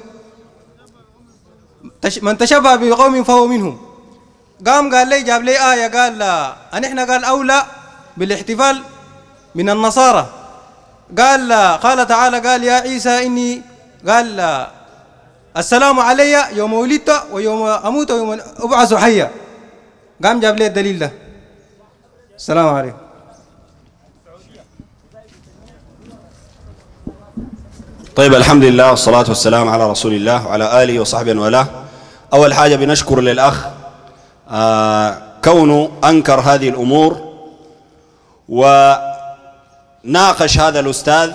من تشبه بقوم فهو منهم. قام قال لي جاب لي آية قال لا أن إحنا قال أولى بالاحتفال من النصارى، قال لا قال تعالى قال يا عيسى إني قال لا السلام علي يوم ولدت ويوم أموت ويوم أبعث حيا. قام جاب لي الدليل ده. السلام عليكم. طيب الحمد لله والصلاة والسلام على رسول الله وعلى آله وصحبه وله. أول حاجة بنشكر للأخ آه كونه أنكر هذه الأمور وناقش هذا الأستاذ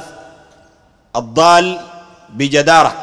الضال بجدارة،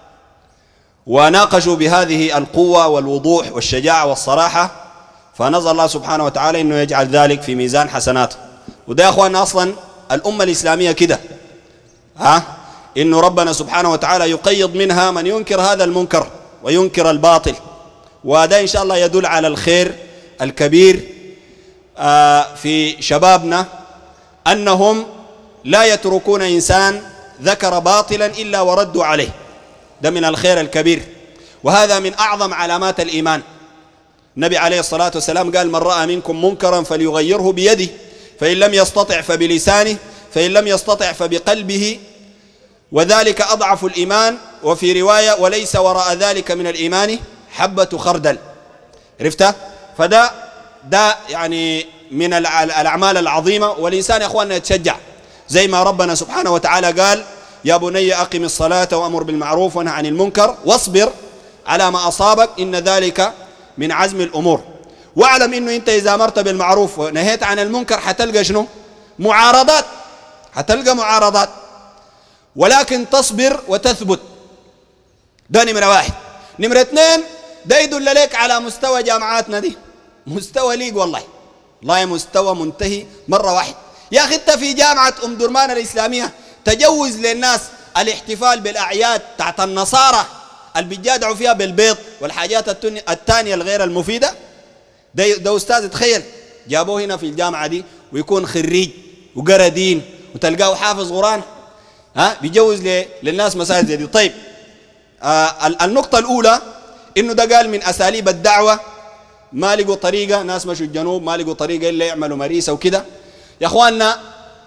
وناقشوا بهذه القوة والوضوح والشجاعة والصراحة، فنظر الله سبحانه وتعالى أنه يجعل ذلك في ميزان حسناته. وده يا أخواننا أصلا الأمة الإسلامية كده، ها إنه ربنا سبحانه وتعالى يقيض منها من ينكر هذا المنكر وينكر الباطل، وهذا إن شاء الله يدل على الخير الكبير آه في شبابنا، أنهم لا يتركون إنسان ذكر باطلا إلا وردوا عليه. ده من الخير الكبير، وهذا من أعظم علامات الإيمان. النبي عليه الصلاة والسلام قال من رأى منكم منكرا فليغيره بيده، فإن لم يستطع فبلسانه، فإن لم يستطع فبقلبه، وذلك أضعف الإيمان. وفي رواية وليس وراء ذلك من الإيمان حبة خردل. عرفت؟ فده ده يعني من الأعمال العظيمة، والإنسان يا أخواننا يتشجع زي ما ربنا سبحانه وتعالى قال يا بني أقم الصلاة وأمر بالمعروف وانهى عن المنكر واصبر على ما أصابك إن ذلك من عزم الأمور. واعلم إنه أنت إذا أمرت بالمعروف ونهيت عن المنكر حتلقى شنو؟ معارضات، حتلقى معارضات، ولكن تصبر وتثبت. ده نمرة واحد. نمرة اثنين، ده يدل لك على مستوى جامعاتنا دي، مستوى ليق والله، والله مستوى منتهي مرة واحد. يا أخي أنت في جامعة أم درمان الإسلامية تجوز للناس الاحتفال بالأعياد تحت النصارى اللي بيجادعوا فيها بالبيض والحاجات الثانية الغير المفيدة. ده, ده أستاذ تخيل جابوه هنا في الجامعة دي ويكون خريج وقرا دين وتلقاه حافظ قرآن، ها بيجوز للناس مسائل زي دي. طيب آه النقطة الأولى إنه ده قال من أساليب الدعوة ما لقوا طريقة، ناس مشوا الجنوب ما لقوا طريقة إلا يعملوا مريسة وكده. يا أخواننا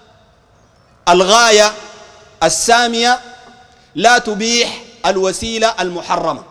الغاية السامية لا تبيح الوسيلة المحرمة،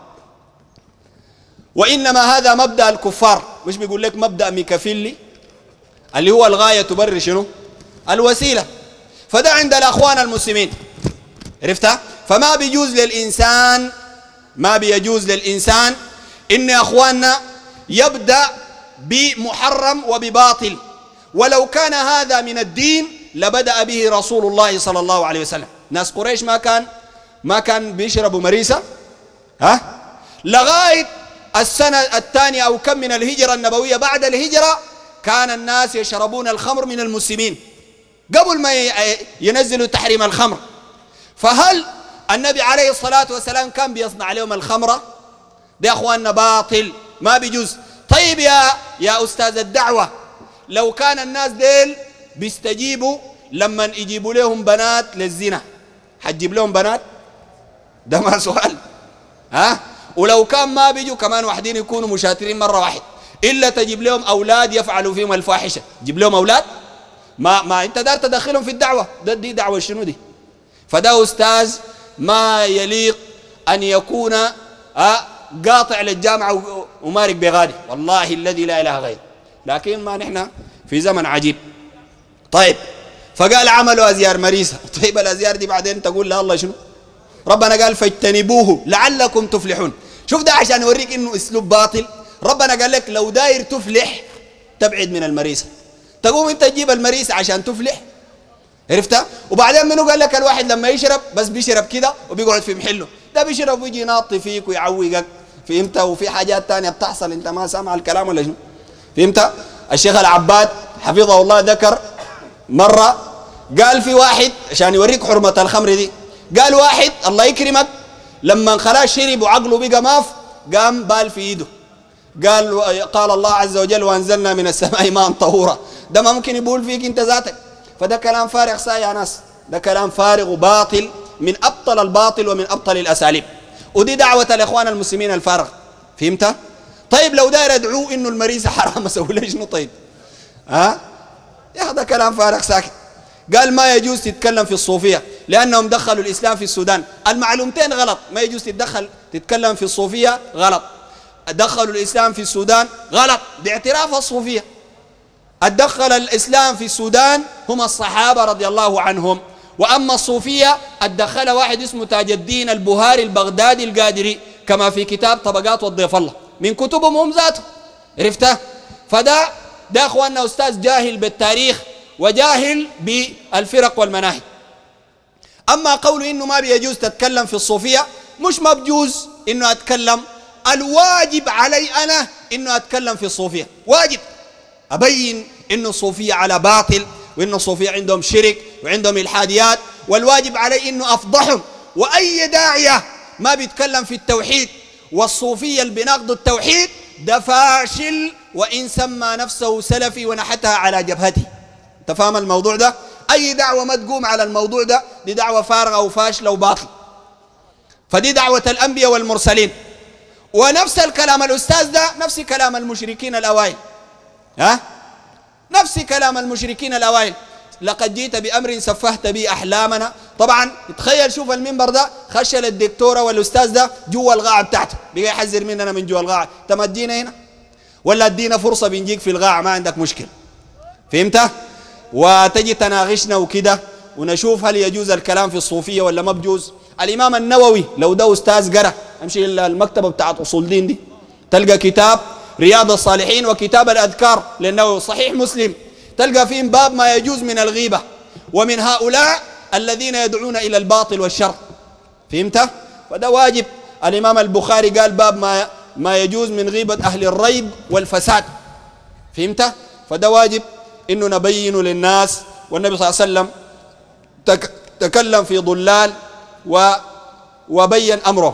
وإنما هذا مبدأ الكفار. مش بيقول لك مبدأ ميكافيلي اللي هو الغاية تبرر شنو؟ الوسيلة. فده عند الأخوان المسلمين، عرفتها؟ فما بيجوز للإنسان ما بيجوز للإنسان إن يا أخواننا يبدأ بمحرم وبباطل، ولو كان هذا من الدين لبدأ به رسول الله صلى الله عليه وسلم. ناس قريش ما كان ما كان بيشربوا مريسة، ها لغاية السنة الثانية أو كم من الهجرة النبوية. بعد الهجرة كان الناس يشربون الخمر من المسلمين قبل ما ينزلوا تحريم الخمر. فهل النبي عليه الصلاة والسلام كان بيصنع لهم الخمرة؟ ده يا أخواننا باطل ما بيجوز. طيب يا يا أستاذ الدعوة، لو كان الناس ديل بيستجيبوا لما يجيبوا لهم بنات للزنا، حتجيب لهم بنات؟ ده ما سؤال، ها؟ ولو كان ما بيجوا كمان واحدين يكونوا مشاترين مرة واحد، إلا تجيب لهم أولاد يفعلوا فيهم الفاحشة. جيب لهم أولاد ما, ما أنت دار تدخلهم في الدعوة. ده دي دعوة شنو دي؟ فده أستاذ ما يليق أن يكون أه قاطع للجامعة ومارق بغادي، والله الذي لا إله غيره. لكن ما نحن في زمن عجيب. طيب فقال عملوا أزيار مريسة. طيب الأزيار دي بعدين تقول لا الله شنو؟ ربنا قال فاجتنبوه لعلكم تفلحون. شوف ده عشان يوريك إنه أسلوب باطل. ربنا قال لك لو داير تفلح تبعد من المريسة. تقوم أنت تجيب المريسة عشان تفلح، عرفتها؟ وبعدين منو قال لك الواحد لما يشرب بس بيشرب كده وبيقعد في محله؟ ده بيشرب ويجي يناطي فيك ويعوقك، فهمت؟ وفي حاجات تانية بتحصل انت ما سامع الكلام ولا شنو؟ فهمت؟ الشيخ العباد حفظه الله ذكر مرة قال في واحد عشان يوريك حرمة الخمر دي، قال واحد الله يكرمك لما خلاص شرب وعقله بقى ماف قام بال في ايده، قال قال الله عز وجل وانزلنا من السماء ماء طهورا. ده ما ممكن يبول فيك انت ذاتك. فده كلام فارغ ساي يا ناس، ده كلام فارغ وباطل من أبطل الباطل ومن أبطل الأساليب. ودي دعوة الإخوان المسلمين الفارغ. فهمت؟ طيب لو داير أدعوه إنه المريسة حرام أسوي له شنو طيب؟ ها؟ يا ده كلام فارغ ساكت. قال ما يجوز تتكلم في الصوفية لأنهم دخلوا الإسلام في السودان. المعلومتين غلط. ما يجوز تتدخل تتكلم في الصوفية غلط. دخلوا الإسلام في السودان غلط باعتراف الصوفية. ادخل الإسلام في السودان هم الصحابة رضي الله عنهم. وأما الصوفية ادخل واحد اسمه تاج الدين البهاري البغدادي القادري كما في كتاب طبقات والضيف الله من كتبهم هم ذاته. عرفته؟ فده ده أخواننا أستاذ جاهل بالتاريخ وجاهل بالفرق والمناهج. أما قوله إنه ما بيجوز تتكلم في الصوفية، مش ما بجوز إنه أتكلم، الواجب علي أنا إنه أتكلم في الصوفية. واجب أبين إنه الصوفية على باطل وإنه الصوفية عندهم شرك وعندهم الحاديات، والواجب علي إنه أفضحهم. وأي داعية ما بيتكلم في التوحيد والصوفية اللي بيناقضوا التوحيد ده فاشل وإن سمى نفسه سلفي ونحتها على جبهته. أنت فاهم الموضوع ده؟ أي دعوة ما تقوم على الموضوع ده دي دعوة فارغة وفاشلة وباطل. فدي دعوة الأنبياء والمرسلين. ونفس الكلام الأستاذ ده نفس كلام المشركين الأوائل. ها؟ نفس كلام المشركين الأوائل. لقد جيت بأمر سفهت به أحلامنا. طبعا تخيل شوف المنبر ده خشل الدكتورة والأستاذ ده جوا القاعة بتاعته بقى يحذر مننا من جوا القاعة. أنت ما تجينا هنا ولا ادينا فرصة بنجيك في القاعة ما عندك مشكلة. فهمت؟ وتجي تناقشنا وكده ونشوف هل يجوز الكلام في الصوفية ولا ما بجوز. الإمام النووي لو ده أستاذ قرأ امشي المكتبة بتاعت أصول دين دي تلقى كتاب رياض الصالحين وكتاب الأذكار لأنه صحيح مسلم، تلقى فيهم باب ما يجوز من الغيبة ومن هؤلاء الذين يدعون إلى الباطل والشر. فهمت؟ فده واجب. الإمام البخاري قال باب ما ما يجوز من غيبة أهل الريب والفساد. فهمت؟ فده واجب إنه نبين للناس. والنبي صلى الله عليه وسلم تك تكلم في ضلال و وبين أمره.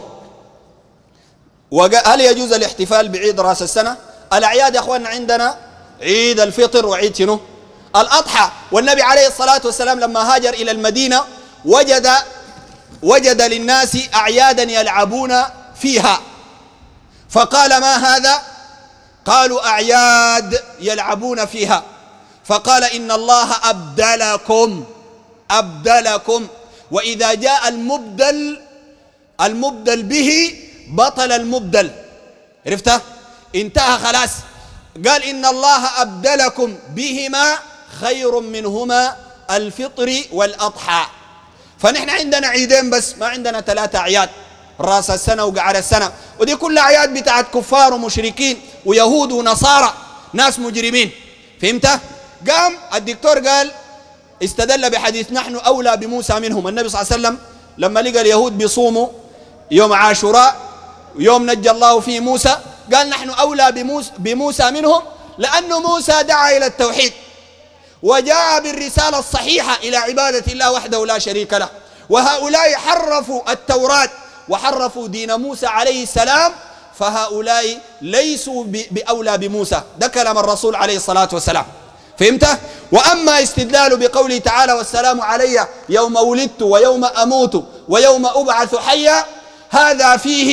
هل يجوز الاحتفال بعيد رأس السنة؟ الأعياد يا أخواننا عندنا عيد الفطر وعيد شنو؟ الأضحى. والنبي عليه الصلاة والسلام لما هاجر إلى المدينة وجد وجد للناس أعيادا يلعبون فيها، فقال ما هذا؟ قالوا أعياد يلعبون فيها. فقال إن الله أبدلكم أبدلكم وإذا جاء المبدل المبدل به بطل المبدل. عرفته؟ انتهى خلاص. قال إن الله أبدلكم بهما خير منهما الفطر والأضحى. فنحن عندنا عيدين بس ما عندنا ثلاثة أعياد، رأس السنة وقعر السنة، ودي كلها أعياد بتاعت كفار ومشركين ويهود ونصارى ناس مجرمين. فهمت؟ قام الدكتور قال استدل بحديث نحن أولى بموسى منهم. النبي صلى الله عليه وسلم لما لقى اليهود بيصوموا يوم عاشوراء يوم نجى الله فيه موسى قال نحن أولى بموسى, بموسى منهم لأن موسى دعا إلى التوحيد وجاء بالرسالة الصحيحة إلى عبادة الله وحده لا شريك له، وهؤلاء حرفوا التوراة وحرفوا دين موسى عليه السلام، فهؤلاء ليسوا بأولى بموسى. ده كلام الرسول عليه الصلاة والسلام. فهمت؟ وأما استدلال بقوله تعالى والسلام علي يوم ولدت ويوم أموت ويوم أبعث حيا، هذا فيه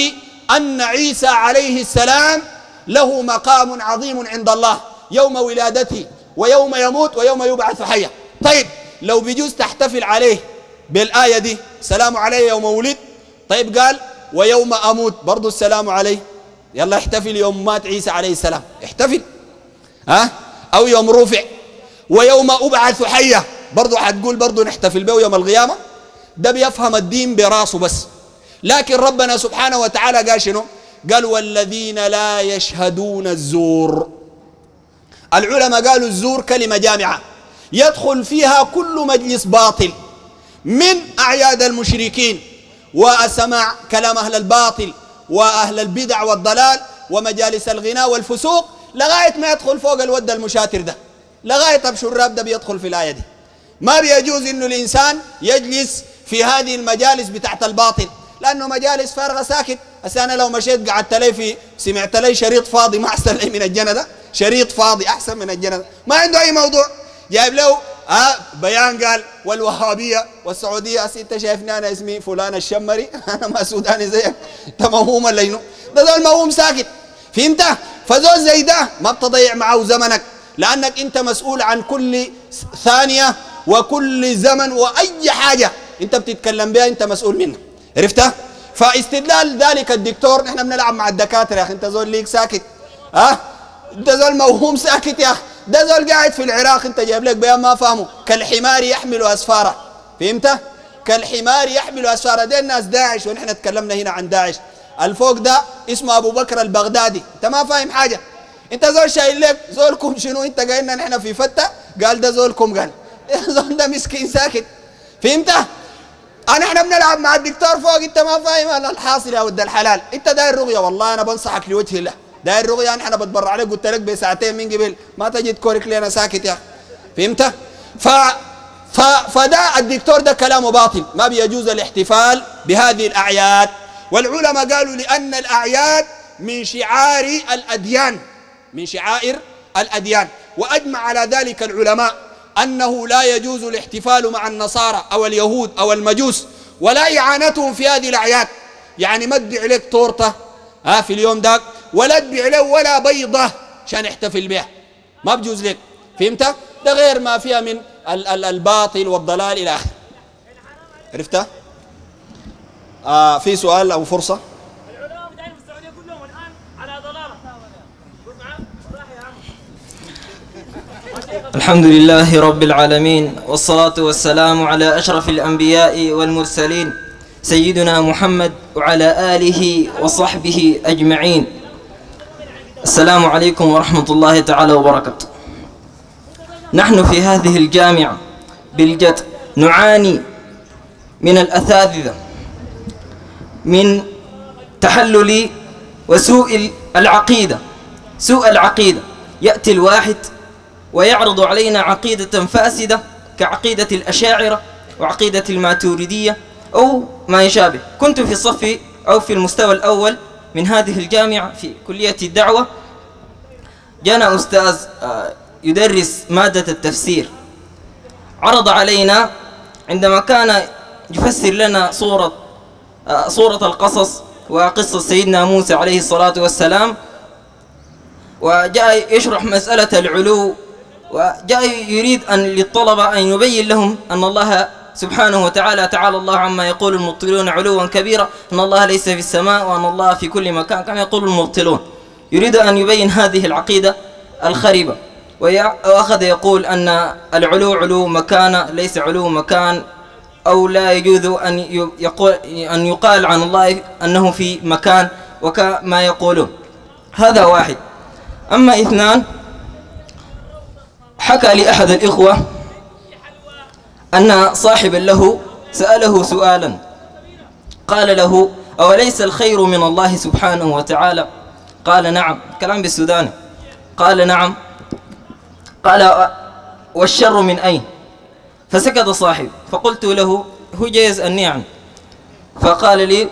أن عيسى عليه السلام له مقام عظيم عند الله يوم ولادته ويوم يموت ويوم يبعث حيا. طيب لو بيجوز تحتفل عليه بالآية دي سلام عليه يوم ولد، طيب قال ويوم أموت برضو السلام عليه، يلا احتفل يوم مات عيسى عليه السلام احتفل، ها؟ أو يوم رفع، ويوم أبعث حيا برضو حتقول برضو نحتفل به يوم القيامة. ده بيفهم الدين براسه بس. لكن ربنا سبحانه وتعالى قال شنو؟ قال والذين لا يشهدون الزور. العلماء قالوا الزور كلمة جامعة يدخل فيها كل مجلس باطل من أعياد المشركين وسماع كلام أهل الباطل وأهل البدع والضلال ومجالس الغناء والفسوق لغاية ما يدخل فوق الود المشاتر ده، لغاية أبشر الراب ده بيدخل في الآية دي. ما بيجوز إنه الإنسان يجلس في هذه المجالس بتاعت الباطل، لأنه مجالس فارغة ساكت. هسه أنا لو مشيت قعدت لي في سمعت لي شريط فاضي ما أحسن لي من الجنة ده، شريط فاضي أحسن من الجنة ده، ما عنده أي موضوع، جايب له آه بيان قال والوهابية والسعودية. أنت شايفني أنا اسمي فلان الشمري أنا ما سوداني زيك، أنت موهوم ولا إنه ده زول موهوم ساكت، فهمت؟ فزول زي ده ما بتضيع معه زمنك، لأنك أنت مسؤول عن كل ثانية وكل زمن وأي حاجة أنت بتتكلم بها أنت مسؤول منها، عرفتها؟ فاستدلال ذلك الدكتور نحن بنلعب مع الدكاترة يا أخي، أنت زول ليك ساكت، ها؟ أنت زول موهوم ساكت يا أخي، ده زول قاعد في العراق أنت جايب لك بيان ما فاهمه، كالحمار يحمل أسفاره، فهمت؟ كالحمار يحمل أسفاره. دي الناس داعش، ونحن تكلمنا هنا عن داعش. الفوق ده اسمه أبو بكر البغدادي، أنت ما فاهم حاجة، أنت زول شايل لك زولكم شنو؟ أنت قايلنا نحن في فتة، قال ده زولكم، قال زول ده مسكين ساكت، فهمت؟ أنا احنا بنلعب مع الدكتور فوق، أنت ما فاهم الحاصل يا ود الحلال. أنت داير رغية، والله أنا بنصحك لوجه الله، داير رغية أنا بتبرع عليك، قلت لك بساعتين من قبل ما تجي تكورك لي أنا ساكت يا أخي، فهمت؟ ف ف فده الدكتور ده كلامه باطل، ما بيجوز الاحتفال بهذه الأعياد. والعلماء قالوا لأن الأعياد من شعار الأديان، من شعائر الأديان، وأجمع على ذلك العلماء أنه لا يجوز الاحتفال مع النصارى أو اليهود أو المجوس ولا إعانتهم في هذه الأعياد. يعني ما تبيع لك تورته ها في اليوم ذاك، ولا تبيع له ولا بيضة عشان يحتفل بها، ما بجوز لك، فهمت؟ ده غير ما فيها من ال ال الباطل والضلال إلى آخره، عرفت؟ آه في سؤال أو فرصة؟ العلماء في السعودية كلهم الآن على ضلالة. الحمد لله رب العالمين، والصلاة والسلام على أشرف الأنبياء والمرسلين سيدنا محمد وعلى آله وصحبه أجمعين. السلام عليكم ورحمة الله تعالى وبركاته. نحن في هذه الجامعة بالجد نعاني من الأساتذة من تحلل وسوء العقيدة. سوء العقيدة، يأتي الواحد ويعرض علينا عقيدة فاسدة كعقيدة الأشاعرة وعقيدة الماتوريدية أو ما يشابه. كنت في الصف أو في المستوى الأول من هذه الجامعة في كلية الدعوة، جانا أستاذ يدرس مادة التفسير، عرض علينا عندما كان يفسر لنا صورة صورة القصص وقصة سيدنا موسى عليه الصلاة والسلام، وجاء يشرح مسألة العلو، وجاء يريد أن للطلبة أن يبين لهم أن الله سبحانه وتعالى تعالى الله عما يقول المبطلون علوا كبيرا، أن الله ليس في السماء وأن الله في كل مكان كما يقول المبطلون. يريد أن يبين هذه العقيدة الخريبة، وأخذ يقول أن العلو علو مكان، ليس علو مكان، أو لا يجوز أن يقول أن يقال عن الله أنه في مكان وكما يقولون. هذا واحد. أما اثنان، حكى لي أحد الإخوة أن صاحبا له سأله سؤالا، قال له: أوليس الخير من الله سبحانه وتعالى؟ قال: نعم. كلام بالسوداني. قال: نعم. قال: والشر من أين؟ فسكت صاحب، فقلت له: هو جايز أن يعني. فقال لي: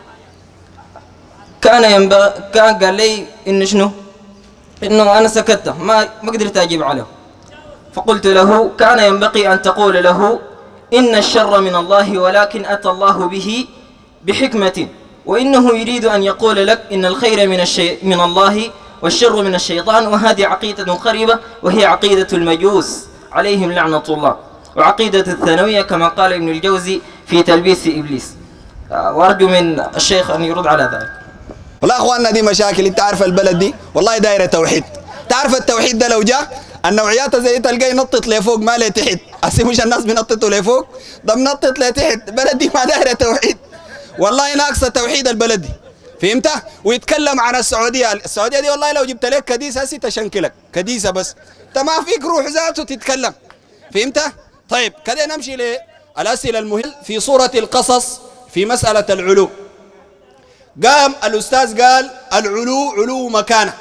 كان ينبغي، كان قال لي إنه شنو؟ إنه أنا سكت، ما ما قدرت أجيب عليه. فقلت له: كان ينبغي أن تقول له إن الشر من الله ولكن أتى الله به بحكمة، وإنه يريد أن يقول لك إن الخير من, الشي... من الله والشر من الشيطان، وهذه عقيدة خريبة وهي عقيدة المجوس عليهم لعنة الله، وعقيدة الثانوية كما قال ابن الجوزي في تلبيس إبليس. وأرجو من الشيخ أن يرد على ذلك. والله أخواننا دي مشاكل. أنت عارف البلد دي والله دايرة توحيد. تعرف التوحيد ده لو جاء النوعيات زي تلقى نطت لفوق ما لتحت، أسي مش الناس بنطتوا لفوق، ده منطت لتحت. البلد دي ما دايرة توحيد والله، ناقصة توحيد البلد دي، فهمتها؟ ويتكلم عن السعودية. السعودية دي والله لو جبت لك كديسة هسي تشنكلك كديسة، بس انت ما فيك روح ذاته تتكلم، فهمتها؟ طيب كده نمشي للأسئلة المهمة في سورة القصص في مسألة العلو. قام الأستاذ قال العلو علو مكانه.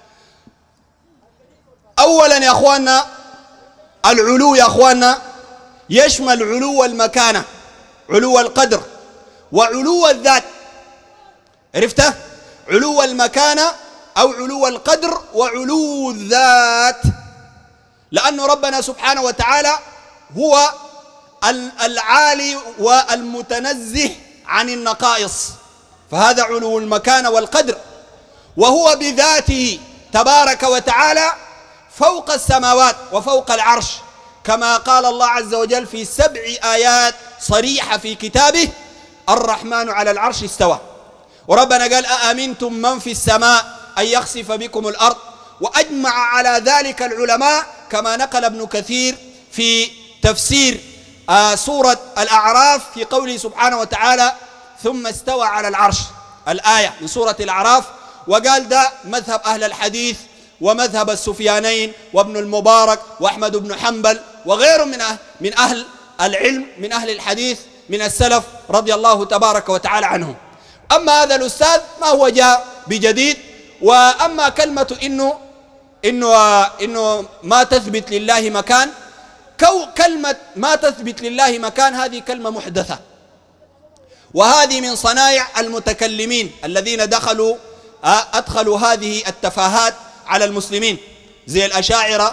أولا يا أخواننا العلو يا أخواننا يشمل علو المكانة، علو القدر وعلو الذات، عرفته؟ علو المكانة أو علو القدر وعلو الذات، لأن ربنا سبحانه وتعالى هو العالي والمتنزه عن النقائص، فهذا علو المكانة والقدر، وهو بذاته تبارك وتعالى فوق السماوات وفوق العرش، كما قال الله عز وجل في سبع آيات صريحة في كتابه: الرحمن على العرش استوى. وربنا قال: أأمنتم من في السماء أن يخسف بكم الأرض. وأجمع على ذلك العلماء كما نقل ابن كثير في تفسير آه سورة الأعراف في قوله سبحانه وتعالى: ثم استوى على العرش، الآية من سورة الأعراف. وقال ده مذهب أهل الحديث ومذهب السفيانين وابن المبارك وأحمد بن حنبل وغيرهم من أهل, من أهل العلم من أهل الحديث من السلف رضي الله تبارك وتعالى عنهم. أما هذا الأستاذ ما هو جاء بجديد. وأما كلمة إنه إنه إنه ما تثبت لله مكان، كو كلمة ما تثبت لله مكان هذه كلمة محدثة، وهذه من صنايع المتكلمين الذين دخلوا أدخلوا هذه التفاهات على المسلمين زي الأشاعرة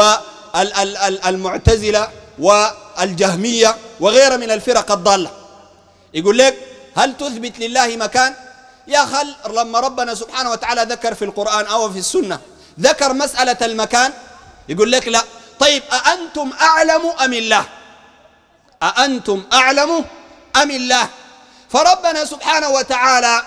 والمعتزلة والجهمية وغيرها من الفرق الضالة. يقول لك: هل تثبت لله مكان؟ يا خل لما ربنا سبحانه وتعالى ذكر في القرآن أو في السنة ذكر مسألة المكان، يقول لك: لا. طيب أأنتم أعلم أم الله؟ أأنتم أعلم أم الله؟ فربنا سبحانه وتعالى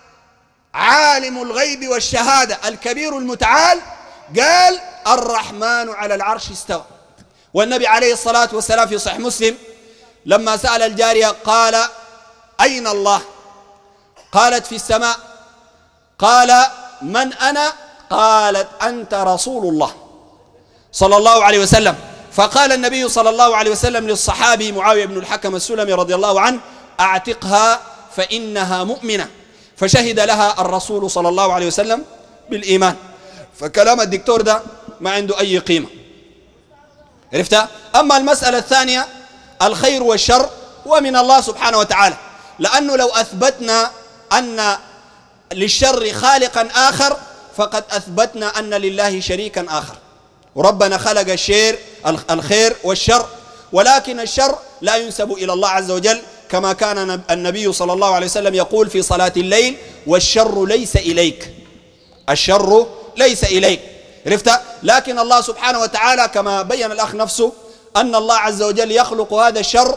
عالم الغيب والشهادة الكبير المتعال قال: الرحمن على العرش استوى. والنبي عليه الصلاة والسلام في صحيح مسلم لما سأل الجارية قال: أين الله؟ قالت: في السماء. قال: من أنا؟ قالت: أنت رسول الله صلى الله عليه وسلم. فقال النبي صلى الله عليه وسلم للصحابي معاوية بن الحكم السلمي رضي الله عنه: أعتقها فإنها مؤمنة. فشهد لها الرسول صلى الله عليه وسلم بالإيمان. فكلام الدكتور ده ما عنده أي قيمة، عرفتها؟ أما المسألة الثانية الخير والشر ومن الله سبحانه وتعالى، لأنه لو أثبتنا أن للشر خالقا آخر فقد أثبتنا أن لله شريكا آخر. وربنا خلق الشير الخير والشر، ولكن الشر لا ينسب إلى الله عز وجل، كما كان النبي صلى الله عليه وسلم يقول في صلاة الليل: والشر ليس إليك، الشر ليس إليك، عرفت؟ لكن الله سبحانه وتعالى كما بين الأخ نفسه أن الله عز وجل يخلق هذا الشر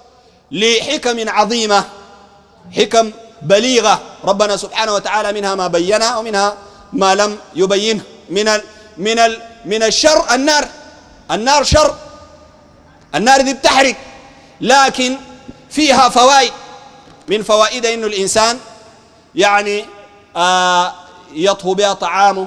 لحكم عظيمة، حكم بليغة ربنا سبحانه وتعالى منها ما بينها ومنها ما لم يبينه. من ال من ال من الشر النار، النار شر، النار دي بتحرق، لكن فيها فوائد. من فوائدها إنه الإنسان يعني آه يطهو بها طعامه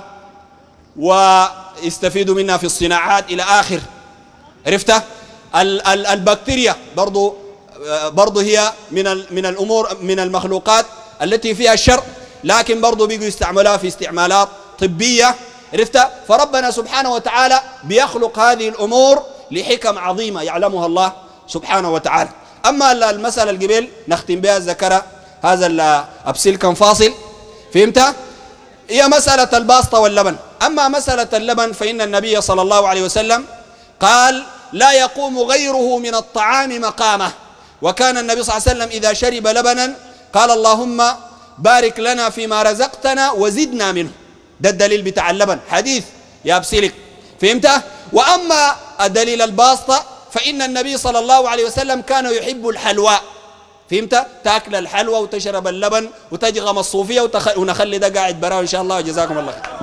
ويستفيد منها في الصناعات إلى آخر، عرفته؟ البكتيريا برضو برضو هي من من الأمور من المخلوقات التي فيها الشر، لكن برضو بيجوا يستعملوها في استعمالات طبية، عرفته؟ فربنا سبحانه وتعالى بيخلق هذه الأمور لحكم عظيمة يعلمها الله سبحانه وتعالى. أما المسألة القبيل نختم بها ذكر هذا الأبسيل كان فاصل، فهمتها؟ هي مسألة الباسطة واللبن. أما مسألة اللبن فإن النبي صلى الله عليه وسلم قال: لا يقوم غيره من الطعام مقامه. وكان النبي صلى الله عليه وسلم إذا شرب لبنا قال: اللهم بارك لنا فيما رزقتنا وزدنا منه. ده الدليل بتاع اللبن حديث يا بسلك، فهمت؟ وأما الدليل الباسطة فإن النبي صلى الله عليه وسلم كان يحب الحلوى، فهمت؟ تاكل الحلوى وتشرب اللبن وتجغم الصوفية ونخلي ده قاعد براه إن شاء الله، وجزاكم الله خير.